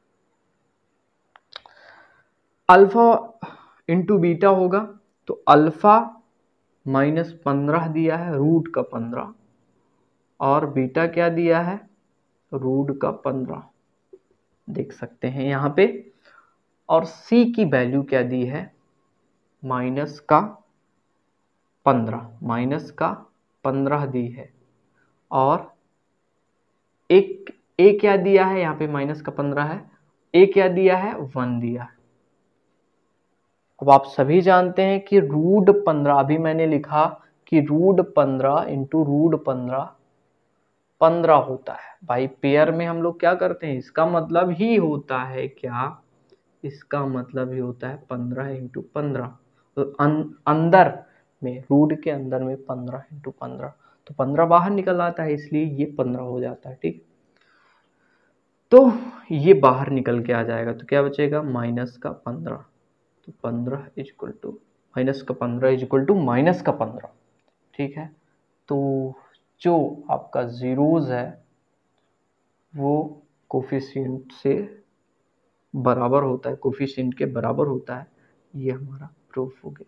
अल्फा इंटू बीटा होगा, तो अल्फा माइनस पंद्रह दिया है रूट का पंद्रह, और बीटा क्या दिया है, रूट का पंद्रह, देख सकते हैं यहाँ पे। और सी की वैल्यू क्या दी है, माइनस का पंद्रह, माइनस का पंद्रह दी है, और एक ए क्या दिया है, यहाँ पे माइनस का पंद्रह है, ए क्या दिया है, वन दिया है। अब आप सभी जानते हैं कि रूट पंद्रह, अभी मैंने लिखा कि रूट पंद्रह इंटू रूट पंद्रह पंद्रह होता है भाई। पेयर में हम लोग क्या करते हैं, इसका मतलब ही होता है क्या, इसका मतलब ही होता है पंद्रह इंटू पंद्रह, तो अं, अंदर में रूट के अंदर में पंद्रह इंटू पंद्रह, तो पंद्रह बाहर निकल आता है इसलिए ये पंद्रह हो जाता है। ठीक, तो ये बाहर निकल के आ जाएगा, तो क्या बचेगा, माइनस का पंद्रह, तो पंद्रह इज इक्वल टू माइनस का पंद्रह इज इक्वल टू माइनस का पंद्रह। ठीक है, तो जो आपका जीरोज है वो कोफिशिएंट से बराबर होता है, कोफिशिएंट के बराबर होता है, ये हमारा प्रूफ हो गया।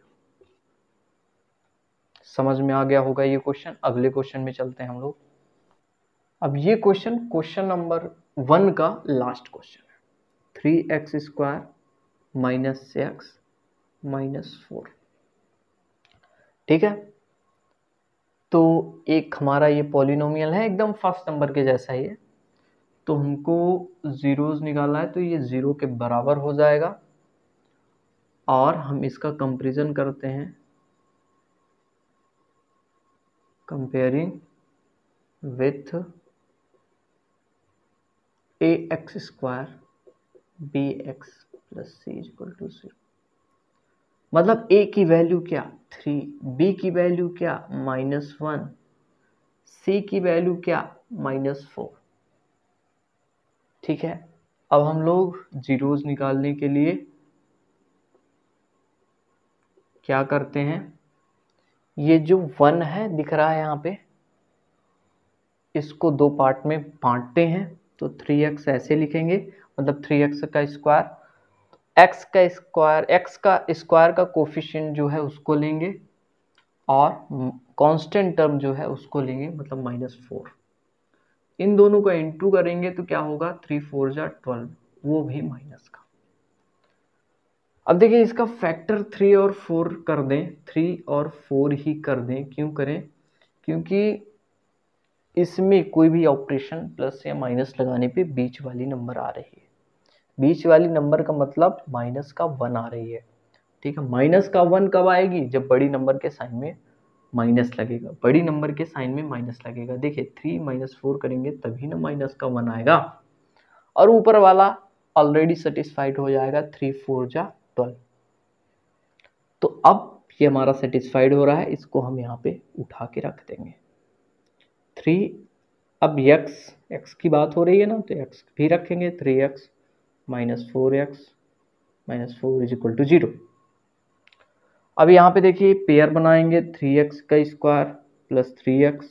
समझ में आ गया होगा ये क्वेश्चन। अगले क्वेश्चन में चलते हैं हम लोग। अब ये क्वेश्चन क्वेश्चन नंबर वन का लास्ट क्वेश्चन है, three x square minus x minus four. ठीक है, तो एक हमारा ये पॉलिनोमियल है, एकदम फर्स्ट नंबर के जैसा ही है, तो हमको जीरोस निकालना है, तो ये जीरो के बराबर हो जाएगा, और हम इसका कंपैरिजन करते हैं, comparing with a x square B x plus c equal to zero. मतलब a की वैल्यू क्या, थ्री, b की वैल्यू क्या, माइनस वन, c की वैल्यू क्या, माइनस फोर। ठीक है, अब हम लोग जीरोस निकालने के लिए क्या करते हैं, ये जो वन है दिख रहा है यहाँ पे, इसको दो पार्ट में बांटते हैं। तो थ्री एक्स ऐसे लिखेंगे, मतलब थ्री एक्स का स्क्वायर, एक्स का स्क्वायर, एक्स का स्क्वायर का कोफिशिएंट जो है उसको लेंगे और कांस्टेंट टर्म जो है उसको लेंगे, मतलब माइनस फोर। इन दोनों को इंटू करेंगे तो क्या होगा, थ्री फोर जा ट्वेल्व, वो भी माइनस का। अब देखिए इसका फैक्टर थ्री और फोर कर दें, थ्री और फोर ही कर दें। क्यों करें, क्योंकि इसमें कोई भी ऑपरेशन प्लस या माइनस लगाने पे बीच वाली नंबर आ रही है। बीच वाली नंबर का मतलब माइनस का वन आ रही है। ठीक है, माइनस का वन कब आएगी, जब बड़ी नंबर के साइन में माइनस लगेगा, बड़ी नंबर के साइन में माइनस लगेगा। देखिए थ्री माइनस फोर करेंगे तभी ना माइनस का वन आएगा, और ऊपर वाला ऑलरेडी सेटिस्फाइड हो जाएगा, थ्री फोर जा ट्वेल्व। तो अब ये हमारा सेटिस्फाइड हो रहा है, इसको हम यहाँ पे उठा के रख देंगे थ्री। अब x x की बात हो रही है ना, तो x भी रखेंगे, three x minus four x minus four is equal to zero. अब यहाँ पे देखिए पेयर बनाएंगे, थ्री एक्स का स्क्वायर प्लस थ्री एक्स,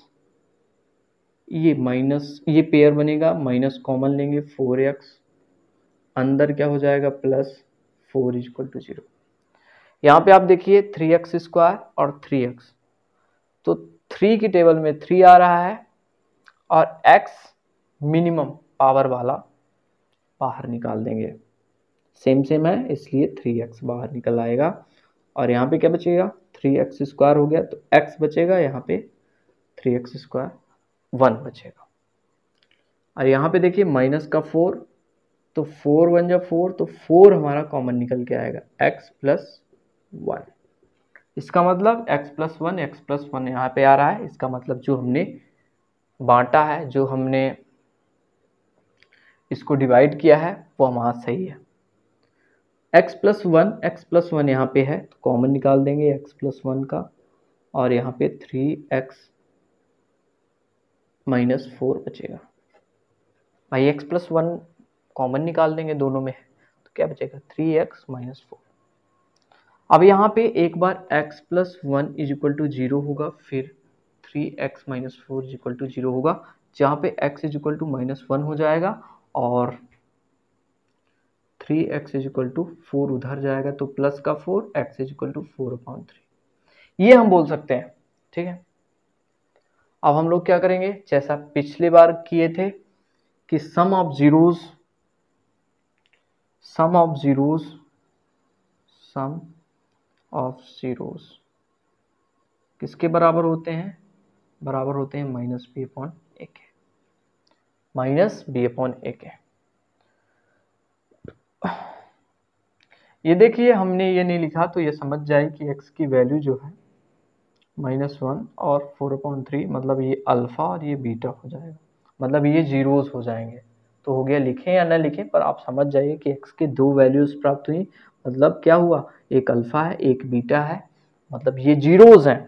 ये माइनस, ये पेयर बनेगा, माइनस कॉमन लेंगे, फोर एक्स, अंदर क्या हो जाएगा, plus four is equal to zero. यहाँ पे आप देखिए थ्री एक्स स्क्वायर और थ्री एक्स, तो थ्री की टेबल में थ्री आ रहा है और x मिनिमम पावर वाला बाहर निकाल देंगे, सेम सेम है इसलिए थ्री एक्स बाहर निकल आएगा। और यहाँ पे क्या बचेगा, थ्री एक्स स्क्वायर हो गया तो x बचेगा, यहाँ पे थ्री एक्स स्क्वायर वन बचेगा। और यहाँ पे देखिए माइनस का फोर, तो फोर वन जा फोर, तो फोर हमारा कॉमन निकल के आएगा, x प्लस वन। इसका मतलब x plus one, x plus one यहाँ पे आ रहा है। इसका मतलब जो हमने बांटा है, जो हमने इसको डिवाइड किया है, वो हमारा सही है। x plus one, x plus one यहाँ पे है तो कॉमन निकाल देंगे x प्लस वन का, और यहाँ पे थ्री एक्स माइनस फोर बचेगा। भाई x प्लस वन कॉमन निकाल देंगे दोनों में, तो क्या बचेगा, थ्री एक्स माइनस फोर। अब यहाँ पे एक बार x plus one is equal to zero होगा, फिर three x minus four is equal to zero होगा, जहाँ पे x is equal to minus one हो जाएगा और three x is equal to four उधर जाएगा, तो प्लस का four, x is equal to four upon three, ये हम बोल सकते हैं। ठीक है, अब हम लोग क्या करेंगे, जैसा पिछले बार किए थे कि sum of zeros, sum of zeros, sum of zeros किसके बराबर होते हैं, बराबर होते हैं माइनस बी अपॉन ए के, माइनस बी अपॉन ए के। ये देखिए हमने ये नहीं लिखा तो ये समझ जाए कि x की वैल्यू जो है माइनस वन और फोर अपॉइंट थ्री, मतलब ये अल्फा और ये बीटा हो जाएगा, मतलब ये जीरोस हो जाएंगे। तो हो गया, लिखें या ना लिखें पर आप समझ जाइए कि x के दो वैल्यूज प्राप्त हुई, मतलब क्या हुआ, एक अल्फा है एक बीटा है, मतलब ये जीरोस हैं।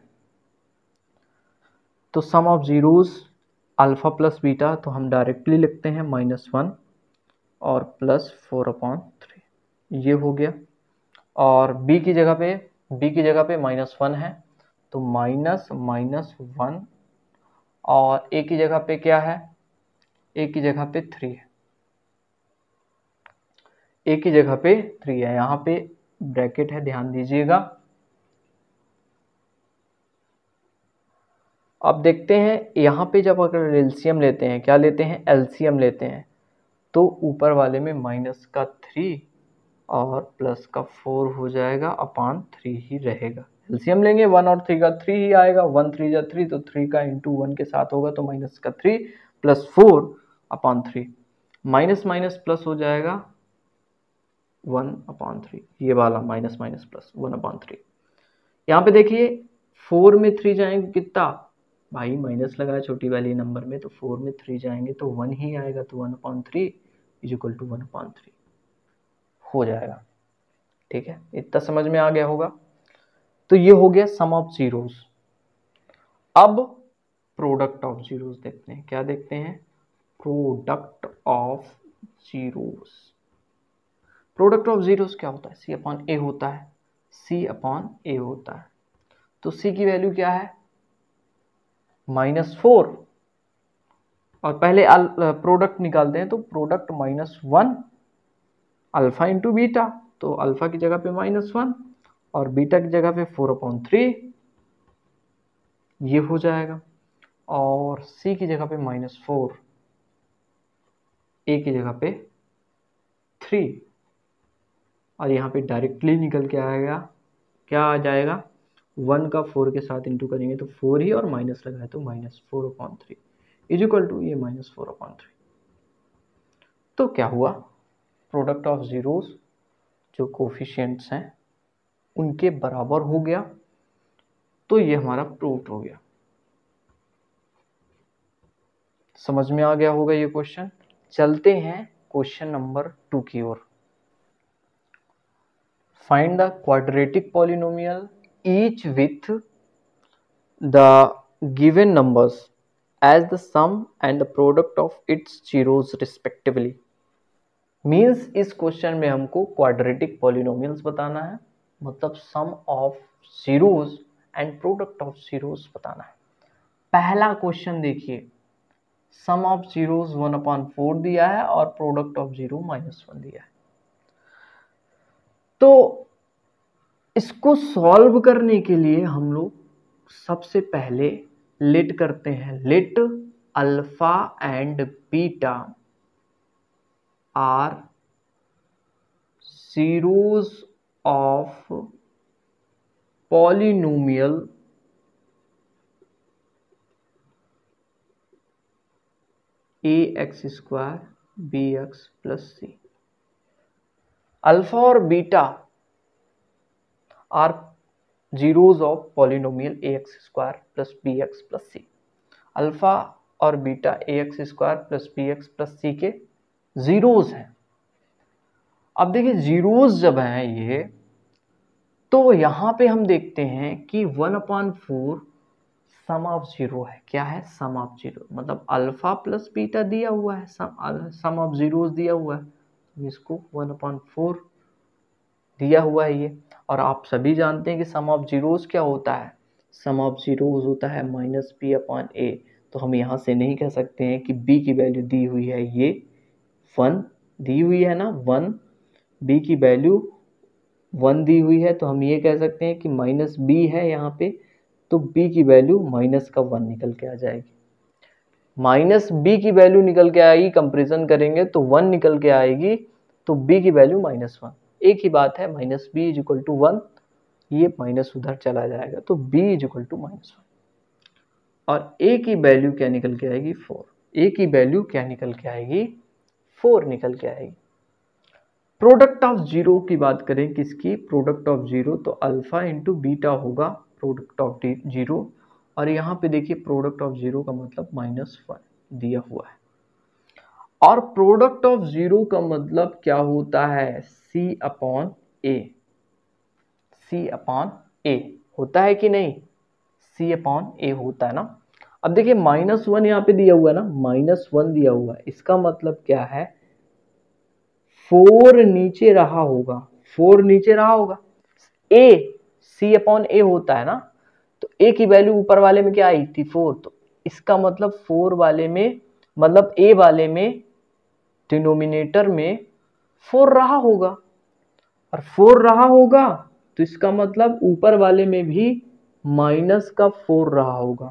तो sum of zeros alpha plus beta, तो हम डायरेक्टली लिखते हैं माइनस वन और प्लस फोर अपॉन थ्री, ये हो गया। और b की जगह पे, b की जगह पे माइनस वन है तो माइनस माइनस वन, और a की जगह पे क्या है, a की जगह पे थ्री है, a की जगह पे थ्री है, यहाँ पे ब्रैकेट है, ध्यान दीजिएगा। अब देखते हैं यहाँ पे जब अगर एलसीएम लेते हैं, क्या लेते हैं, एलसीएम लेते हैं, तो ऊपर वाले में माइनस का थ्री और प्लस का फोर हो जाएगा, अपान थ्री ही रहेगा। एलसीएम लेंगे वन और थ्री का, थ्री ही आएगा, वन थ्री जा थ्री, तो थ्री का इंटू वन के साथ होगा, तो माइनस का three plus four upon three, minus minus plus हो जाएगा वन अपान थ्री, ये वाला minus minus plus one upon three. यहाँ पे देखिए फोर में थ्री जाएंगे कितना, भाई माइनस लगाया छोटी वाली नंबर में, तो फोर में थ्री जाएंगे तो वन ही आएगा, तो one upon three is equal to one upon three हो जाएगा। ठीक है, इतना समझ में आ गया होगा। तो ये हो गया सम ऑफ जीरोस। अब प्रोडक्ट ऑफ जीरोस देखते हैं। क्या देखते हैं? Product of zeros. Product of zeros क्या होता है? सी अपॉन ए होता है, सी अपॉन ए होता है। तो सी की वैल्यू क्या है? Minus four. और पहले प्रोडक्ट निकालते हैं, तो product minus one alpha into beta, तो अल्फा की जगह पे माइनस वन और बीटा की जगह पे फोर अपॉन थ्री, ये हो जाएगा। और सी की जगह पे माइनस फोर, ए की जगह पे थ्री, और यहाँ पे डायरेक्टली निकल के आएगा, क्या आ जाएगा? वन का फोर के साथ इंटू करेंगे तो फोर ही, और माइनस लगाए तो minus four upon three is equal to ये माइनस फोर अपॉन थ्री। तो क्या हुआ? प्रोडक्ट ऑफ जीरोस जो कोफिशिएंट्स हैं उनके बराबर हो गया। तो ये हमारा प्रूव्ड हो गया। समझ में आ गया होगा ये क्वेश्चन। चलते हैं क्वेश्चन नंबर टू की ओर। Find the quadratic polynomial each with the given numbers as the sum and the product of its zeros respectively. Means इस क्वेश्चन में हमको क्वाड्रेटिक पॉलिनोमियल्स बताना है, मतलब sum of zeros and product of zeros बताना है। पहला क्वेश्चन देखिए, sum of zeros one upon four दिया है और product of zero minus one दिया है। तो इसको सॉल्व करने के लिए हम लोग सबसे पहले लेट करते हैं, let alpha and beta are zeros of polynomial a x square B x plus c. Alpha और beta are zeros of polynomial A x square plus B x plus c. Alpha और beta a x square plus B x plus सी के जीरोस हैं। अब देखिए zeros जब हैं ये, तो यहां पे हम देखते हैं कि one upon four sum of zero है। क्या है? सम ऑफ जीरो, मतलब अल्फा प्लस बीटा दिया हुआ है, सम सम ऑफ जीरोस दिया हुआ है, इसको वन अपॉन फोर दिया हुआ है ये। और आप सभी जानते हैं कि सम ऑफ जीरोस क्या होता है? सम ऑफ जीरोस होता है माइनस बी अपॉन ए। तो हम यहाँ से नहीं कह सकते हैं कि बी की वैल्यू दी हुई है ये वन दी हुई है ना, वन, बी की वैल्यू वन दी हुई है, तो हम ये कह सकते हैं कि माइनस बी है यहाँ पे, तो b की वैल्यू माइनस का वन निकल के आ जाएगी। माइनस बी की वैल्यू निकल के आएगी, कंपेरिजन करेंगे तो वन निकल के आएगी, तो b की वैल्यू माइनस वन। एक ही बात है, minus b is equal to one, ये माइनस उधर चला जाएगा, तो b is equal to minus one. और a की वैल्यू क्या निकल के आएगी? फोर। a की वैल्यू क्या निकल के आएगी? फोर निकल के आएगी। प्रोडक्ट ऑफ जीरो की बात करें, किसकी? प्रोडक्ट ऑफ जीरो, तो अल्फा इंटू बीटा होगा प्रोडक्ट ऑफ जीरो। और यहाँ पे देखिए प्रोडक्ट ऑफ जीरो का मतलब माइनस वन दिया हुआ है। और प्रोडक्ट ऑफ जीरो का मतलब क्या होता है? C upon A. C upon A होता है कि नहीं? सी अपॉन ए होता है ना। अब देखिए माइनस वन यहाँ पे दिया हुआ है ना, माइनस वन दिया हुआ है, इसका मतलब क्या है? फोर नीचे रहा होगा, फोर नीचे रहा होगा। ए सी अपॉन ए होता है ना, तो ए की वैल्यू ऊपर वाले में क्या आई थी? फोर। तो इसका मतलब फोर वाले में, मतलब ए वाले में डिनोमिनेटर में फोर रहा होगा, और फोर रहा होगा तो इसका मतलब ऊपर वाले में भी माइनस का फोर रहा होगा।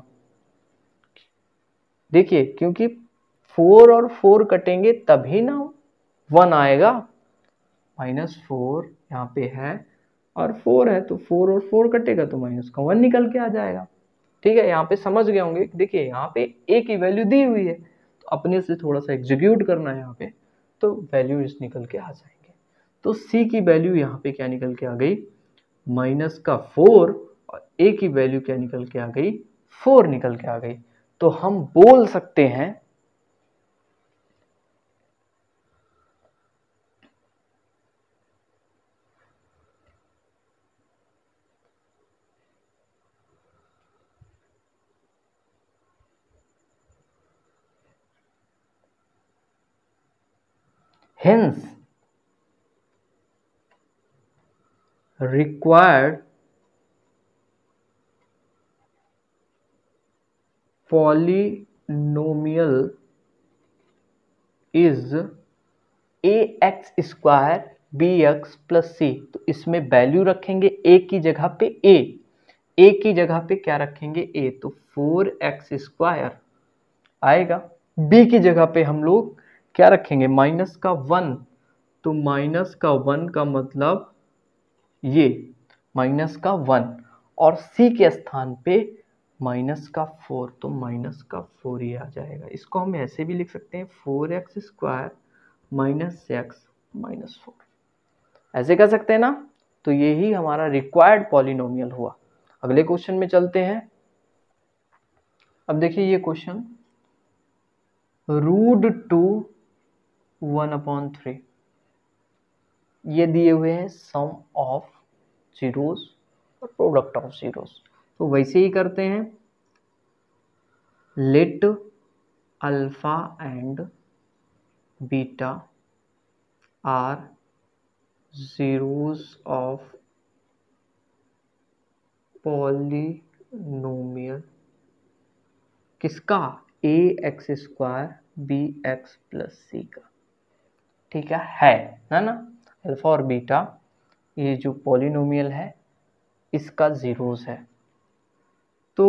देखिए क्योंकि फोर और फोर कटेंगे तभी ना वन आएगा। माइनस फोर यहाँ पे है और फोर है, तो फोर और फोर कटेगा तो माइनस का वन निकल के आ जाएगा। ठीक है, यहाँ पे समझ गए होंगे। देखिए यहाँ पे ए की वैल्यू दी हुई है, तो अपने से थोड़ा सा एग्जीक्यूट करना है यहाँ पे, तो वैल्यूज निकल के आ जाएंगे। तो सी की वैल्यू यहाँ पे क्या निकल के आ गई? माइनस का फोर, और ए की वैल्यू क्या निकल के आ गई? फोर निकल के आ गई। तो हम बोल सकते हैं Hence required polynomial is a x square B x plus c. तो इसमें वैल्यू रखेंगे ए की जगह पे ए ए की जगह पे क्या रखेंगे ए, तो फोर एक्स स्क्वायर आएगा। बी की जगह पे हम लोग क्या रखेंगे माइनस का वन, तो माइनस का वन का मतलब ये माइनस का वन, और सी के स्थान पे माइनस का फोर, तो माइनस का फोर ही आ जाएगा। इसको हम ऐसे भी लिख सकते हैं four x square minus x minus four, ऐसे कर सकते हैं ना। तो यही हमारा रिक्वायर्ड पॉलिनोमियल हुआ। अगले क्वेश्चन में चलते हैं। अब देखिए ये question, root two one upon three, ये दिए हुए हैं सम ऑफ जीरोस और प्रोडक्ट ऑफ जीरोस। तो वैसे ही करते हैं, let alpha and beta are zeros of polynomial किसका, a x square B x plus c का। ठीक है है है ना। अल्फा और बीटा ये जो पॉलिनोमियल है इसका जीरोस है। तो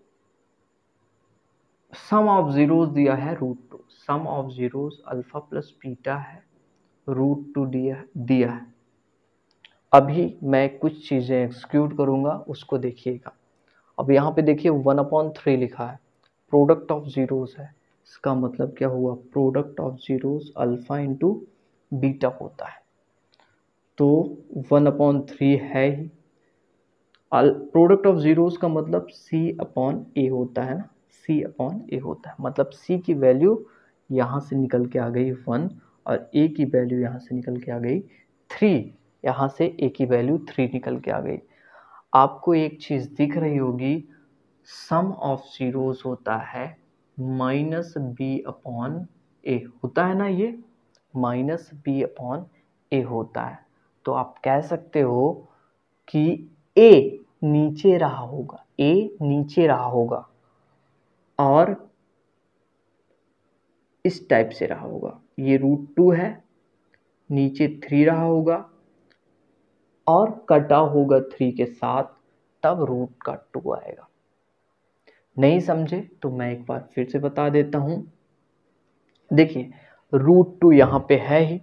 सम ऑफ जीरोस दिया है root two, sum of zeros alpha plus beta है, रूट टू दिया दिया है। अभी मैं कुछ चीज़ें एक्सक्यूट करूंगा, उसको देखिएगा। अब यहाँ पे देखिए वन अपॉन थ्री लिखा है, प्रोडक्ट ऑफ जीरोस है, इसका मतलब क्या हुआ, product of zeros alpha into beta होता है। तो वन अपॉन थ्री है ही, प्रोडक्ट ऑफ जीरोस का मतलब सी अपॉन ए होता है ना, सी अपॉन ए होता है। मतलब सी की वैल्यू यहाँ से निकल के आ गई वन, और ए की वैल्यू यहाँ से निकल के आ गई थ्री, यहाँ से ए की वैल्यू थ्री निकल के आ गई। आपको एक चीज़ दिख रही होगी, सम ऑफ जीरोस होता है माइनस बी अपॉन ए होता है ना, ये माइनस बी अपॉन ए होता है। तो आप कह सकते हो कि ए नीचे रहा होगा, ए नीचे रहा होगा और इस टाइप से रहा होगा, ये रूट टू है, नीचे थ्री रहा होगा और कटा होगा थ्री के साथ, तब रूट का टू आएगा। नहीं समझे तो मैं एक बार फिर से बता देता हूं। देखिए रूट टू यहाँ पे है ही,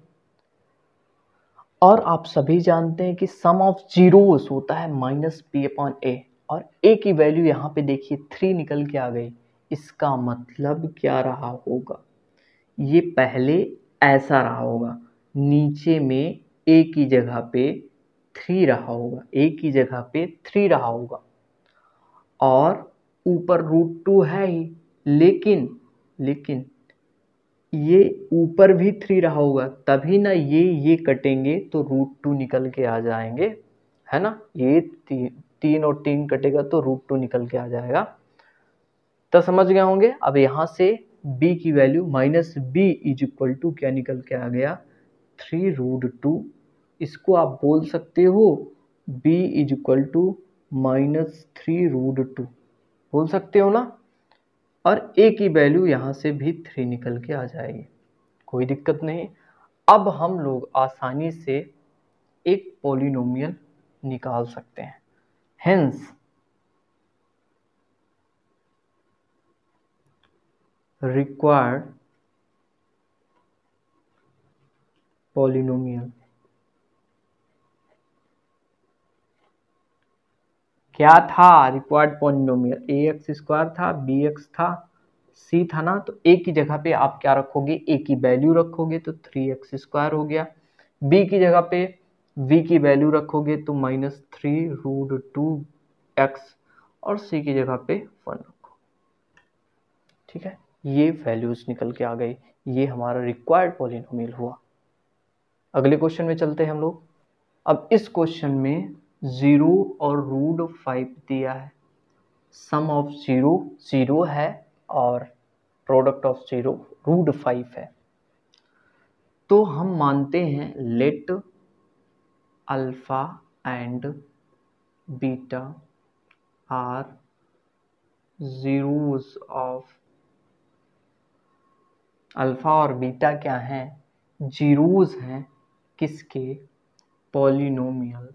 और आप सभी जानते हैं कि सम ऑफ जीरोस होता है माइनस बी अपॉन ए, और ए की वैल्यू यहाँ पे देखिए थ्री निकल के आ गई। इसका मतलब क्या रहा होगा, ये पहले ऐसा रहा होगा, नीचे में ए की जगह पे थ्री रहा होगा, ए की जगह पे थ्री रहा होगा, और ऊपर रूट टू है ही, लेकिन लेकिन ये ऊपर भी थ्री रहा होगा, तभी ना ये ये कटेंगे तो रूट टू निकल के आ जाएंगे, है ना। ये ती, तीन और तीन कटेगा तो रूट टू निकल के आ जाएगा। तो समझ गए होंगे। अब यहाँ से b की value minus b is equal to क्या निकल के आ गया, थ्री रूट टू। इसको आप बोल सकते हो b is equal to minus three root two, बोल सकते हो ना। और a की वैल्यू यहाँ से भी थ्री निकल के आ जाएगी, कोई दिक्कत नहीं। अब हम लोग आसानी से एक पॉलिनोमियल निकाल सकते हैं। हेंस रिक्वायर्ड पॉलिनोमियल क्या था, रिक्वायर्ड पॉलिनोमियल ए एक्स स्क्वायर था, बी एक्स था, सी था ना। तो ए की जगह पे आप क्या रखोगे, ए की वैल्यू रखोगे तो थ्री एक्स स्क्वायर हो गया। बी की जगह पे वी की वैल्यू रखोगे तो minus three root two x, और सी की जगह पे वन रखो। ठीक है, ये वैल्यूज निकल के आ गई, ये हमारा रिक्वायर्ड पॉलिनोमियल हुआ। अगले क्वेश्चन में चलते हैं हम लोग। अब इस क्वेश्चन में जीरो और रूट फाइव दिया है, सम ऑफ जीरो जीरो है और product of zero root five है। तो हम मानते हैं let alpha and beta are zeros of, alpha और बीटा क्या हैं, जीरोस हैं किसके, पॉलिनोमियल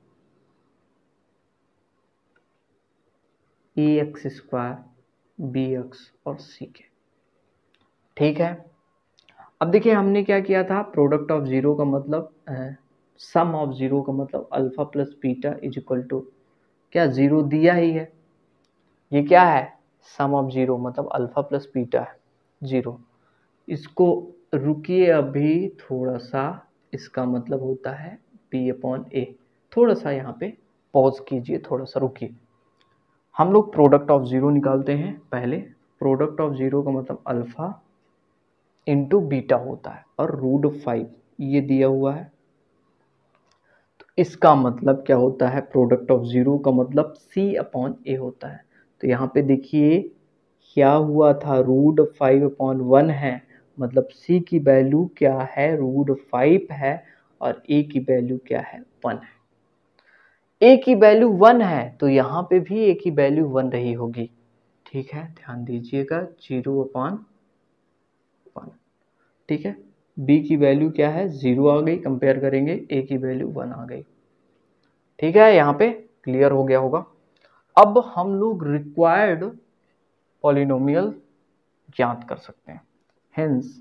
ए एक्स स्क्वायर बी एक्स और सी के। ठीक है, अब देखिए हमने क्या किया था, प्रोडक्ट ऑफ जीरो का मतलब सम ऑफ जीरो का मतलब alpha plus beta is equal to क्या, जीरो दिया ही है, ये क्या है सम ऑफ जीरो मतलब अल्फा प्लस बीटा है जीरो। इसको रुकिए अभी थोड़ा सा, इसका मतलब होता है बी अपॉन ए। थोड़ा सा यहाँ पे पॉज कीजिए, थोड़ा सा रुकिए। हम लोग प्रोडक्ट ऑफ जीरो निकालते हैं पहले। प्रोडक्ट ऑफ जीरो का मतलब अल्फा इंटू बीटा होता है और रूट फाइव ये दिया हुआ है। तो इसका मतलब क्या होता है, प्रोडक्ट ऑफ जीरो का मतलब सी अपॉन ए होता है। तो यहाँ पे देखिए क्या हुआ था, रूट फाइव अपॉन वन है, मतलब सी की वैल्यू क्या है, रूट फाइव है, और ए की वैल्यू क्या है, वन है। ए की वैल्यू वन है तो यहाँ पे भी ए की वैल्यू वन रही होगी। ठीक है, ध्यान दीजिएगा, जीरो अपॉन वन। ठीक है, बी की वैल्यू क्या है, जीरो आ गई, कंपेयर करेंगे, ए की वैल्यू वन आ गई। ठीक है, यहाँ पे क्लियर हो गया होगा। अब हम लोग रिक्वायर्ड पॉलिनोमियल ज्ञात कर सकते हैं। Hence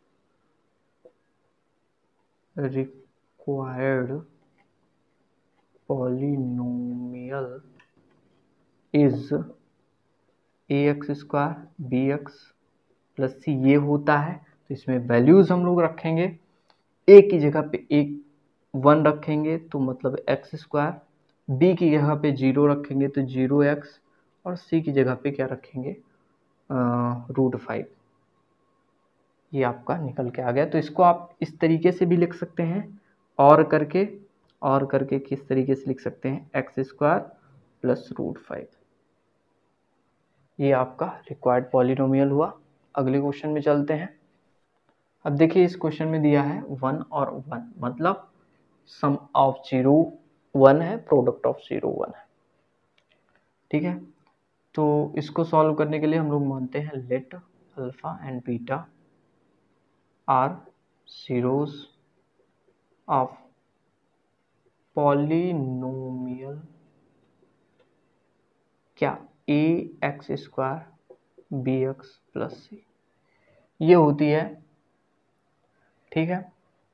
required polynomial is a x square B x plus c, ये होता है। तो इसमें वैल्यूज हम लोग रखेंगे, ए की जगह पे एक वन रखेंगे तो मतलब एक्स स्क्वायर, बी की जगह पे जीरो रखेंगे तो जीरो एक्स, और सी की जगह पे क्या रखेंगे, रूट फाइव। ये आपका निकल के आ गया। तो इसको आप इस तरीके से भी लिख सकते हैं, और करके और करके किस तरीके से लिख सकते हैं, x square plus root five. ये आपका रिक्वायर्ड पॉलिनोमियल हुआ। अगले क्वेश्चन में चलते हैं। अब देखिए इस क्वेश्चन में दिया है वन और वन, मतलब सम ऑफ जीरो वन है, प्रोडक्ट ऑफ जीरो वन है। ठीक है, तो इसको सॉल्व करने के लिए हम लोग मानते हैं let alpha and beta are zeros of polynomial क्या, a x square B x plus c, ये होती है। ठीक है,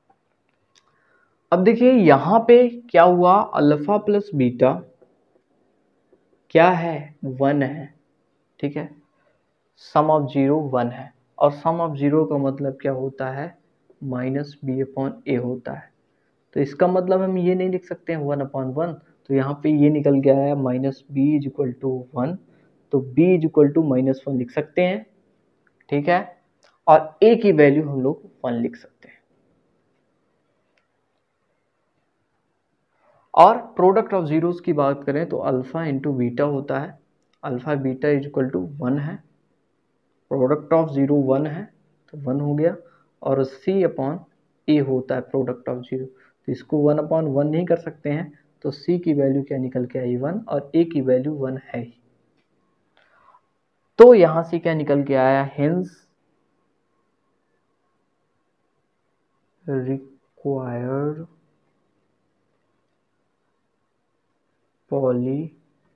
अब देखिए यहां पे क्या हुआ, अल्फा प्लस बीटा क्या है, वन है। ठीक है, सम ऑफ जीरो वन है, और सम ऑफ जीरो का मतलब क्या होता है, माइनस बी अपॉन ए होता है। तो इसका मतलब हम ये नहीं लिख सकते हैं वन अपॉन वन, तो यहाँ पे ये निकल गया है minus b is equal to one, तो b is equal to minus one लिख सकते हैं। ठीक है, और a की वैल्यू हम लोग वन लिख सकते हैं। और प्रोडक्ट ऑफ जीरोस की बात करें तो अल्फा इंटू बीटा होता है, alpha beta is equal to one है, प्रोडक्ट ऑफ जीरो वन है तो वन हो गया, और c अपॉन ए होता है प्रोडक्ट ऑफ जीरो। तो इसको वन अपॉन वन नहीं कर सकते हैं, तो c की वैल्यू क्या निकल के आई, वन, और a की वैल्यू वन है ही। तो यहां से क्या निकल के आया, hence required polynomial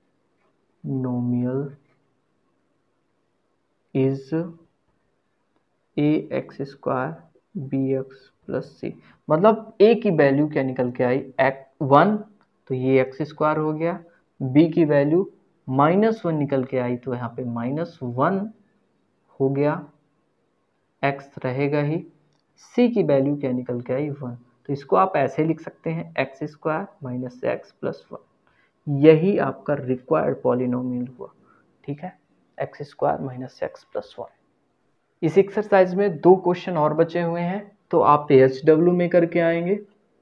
is a x square B x plus c, मतलब a की वैल्यू क्या निकल के आई, एक्स वन, तो ये एक्स स्क्वायर हो गया, b की वैल्यू माइनस वन निकल के आई, तो यहाँ पे माइनस वन हो गया, x रहेगा ही, c की वैल्यू क्या निकल के आई, वन। तो इसको आप ऐसे लिख सकते हैं, x square minus x plus one, यही आपका रिक्वायर्ड पॉलिनोमियल हुआ। ठीक है, x square minus x plus one. इस एक्सरसाइज में दो क्वेश्चन और बचे हुए हैं, तो आप एच डब्ल्यू में करके आएंगे।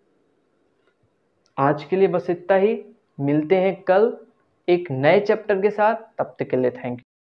आज के लिए बस इतना ही, मिलते हैं कल एक नए चैप्टर के साथ, तब तक के लिए थैंक यू।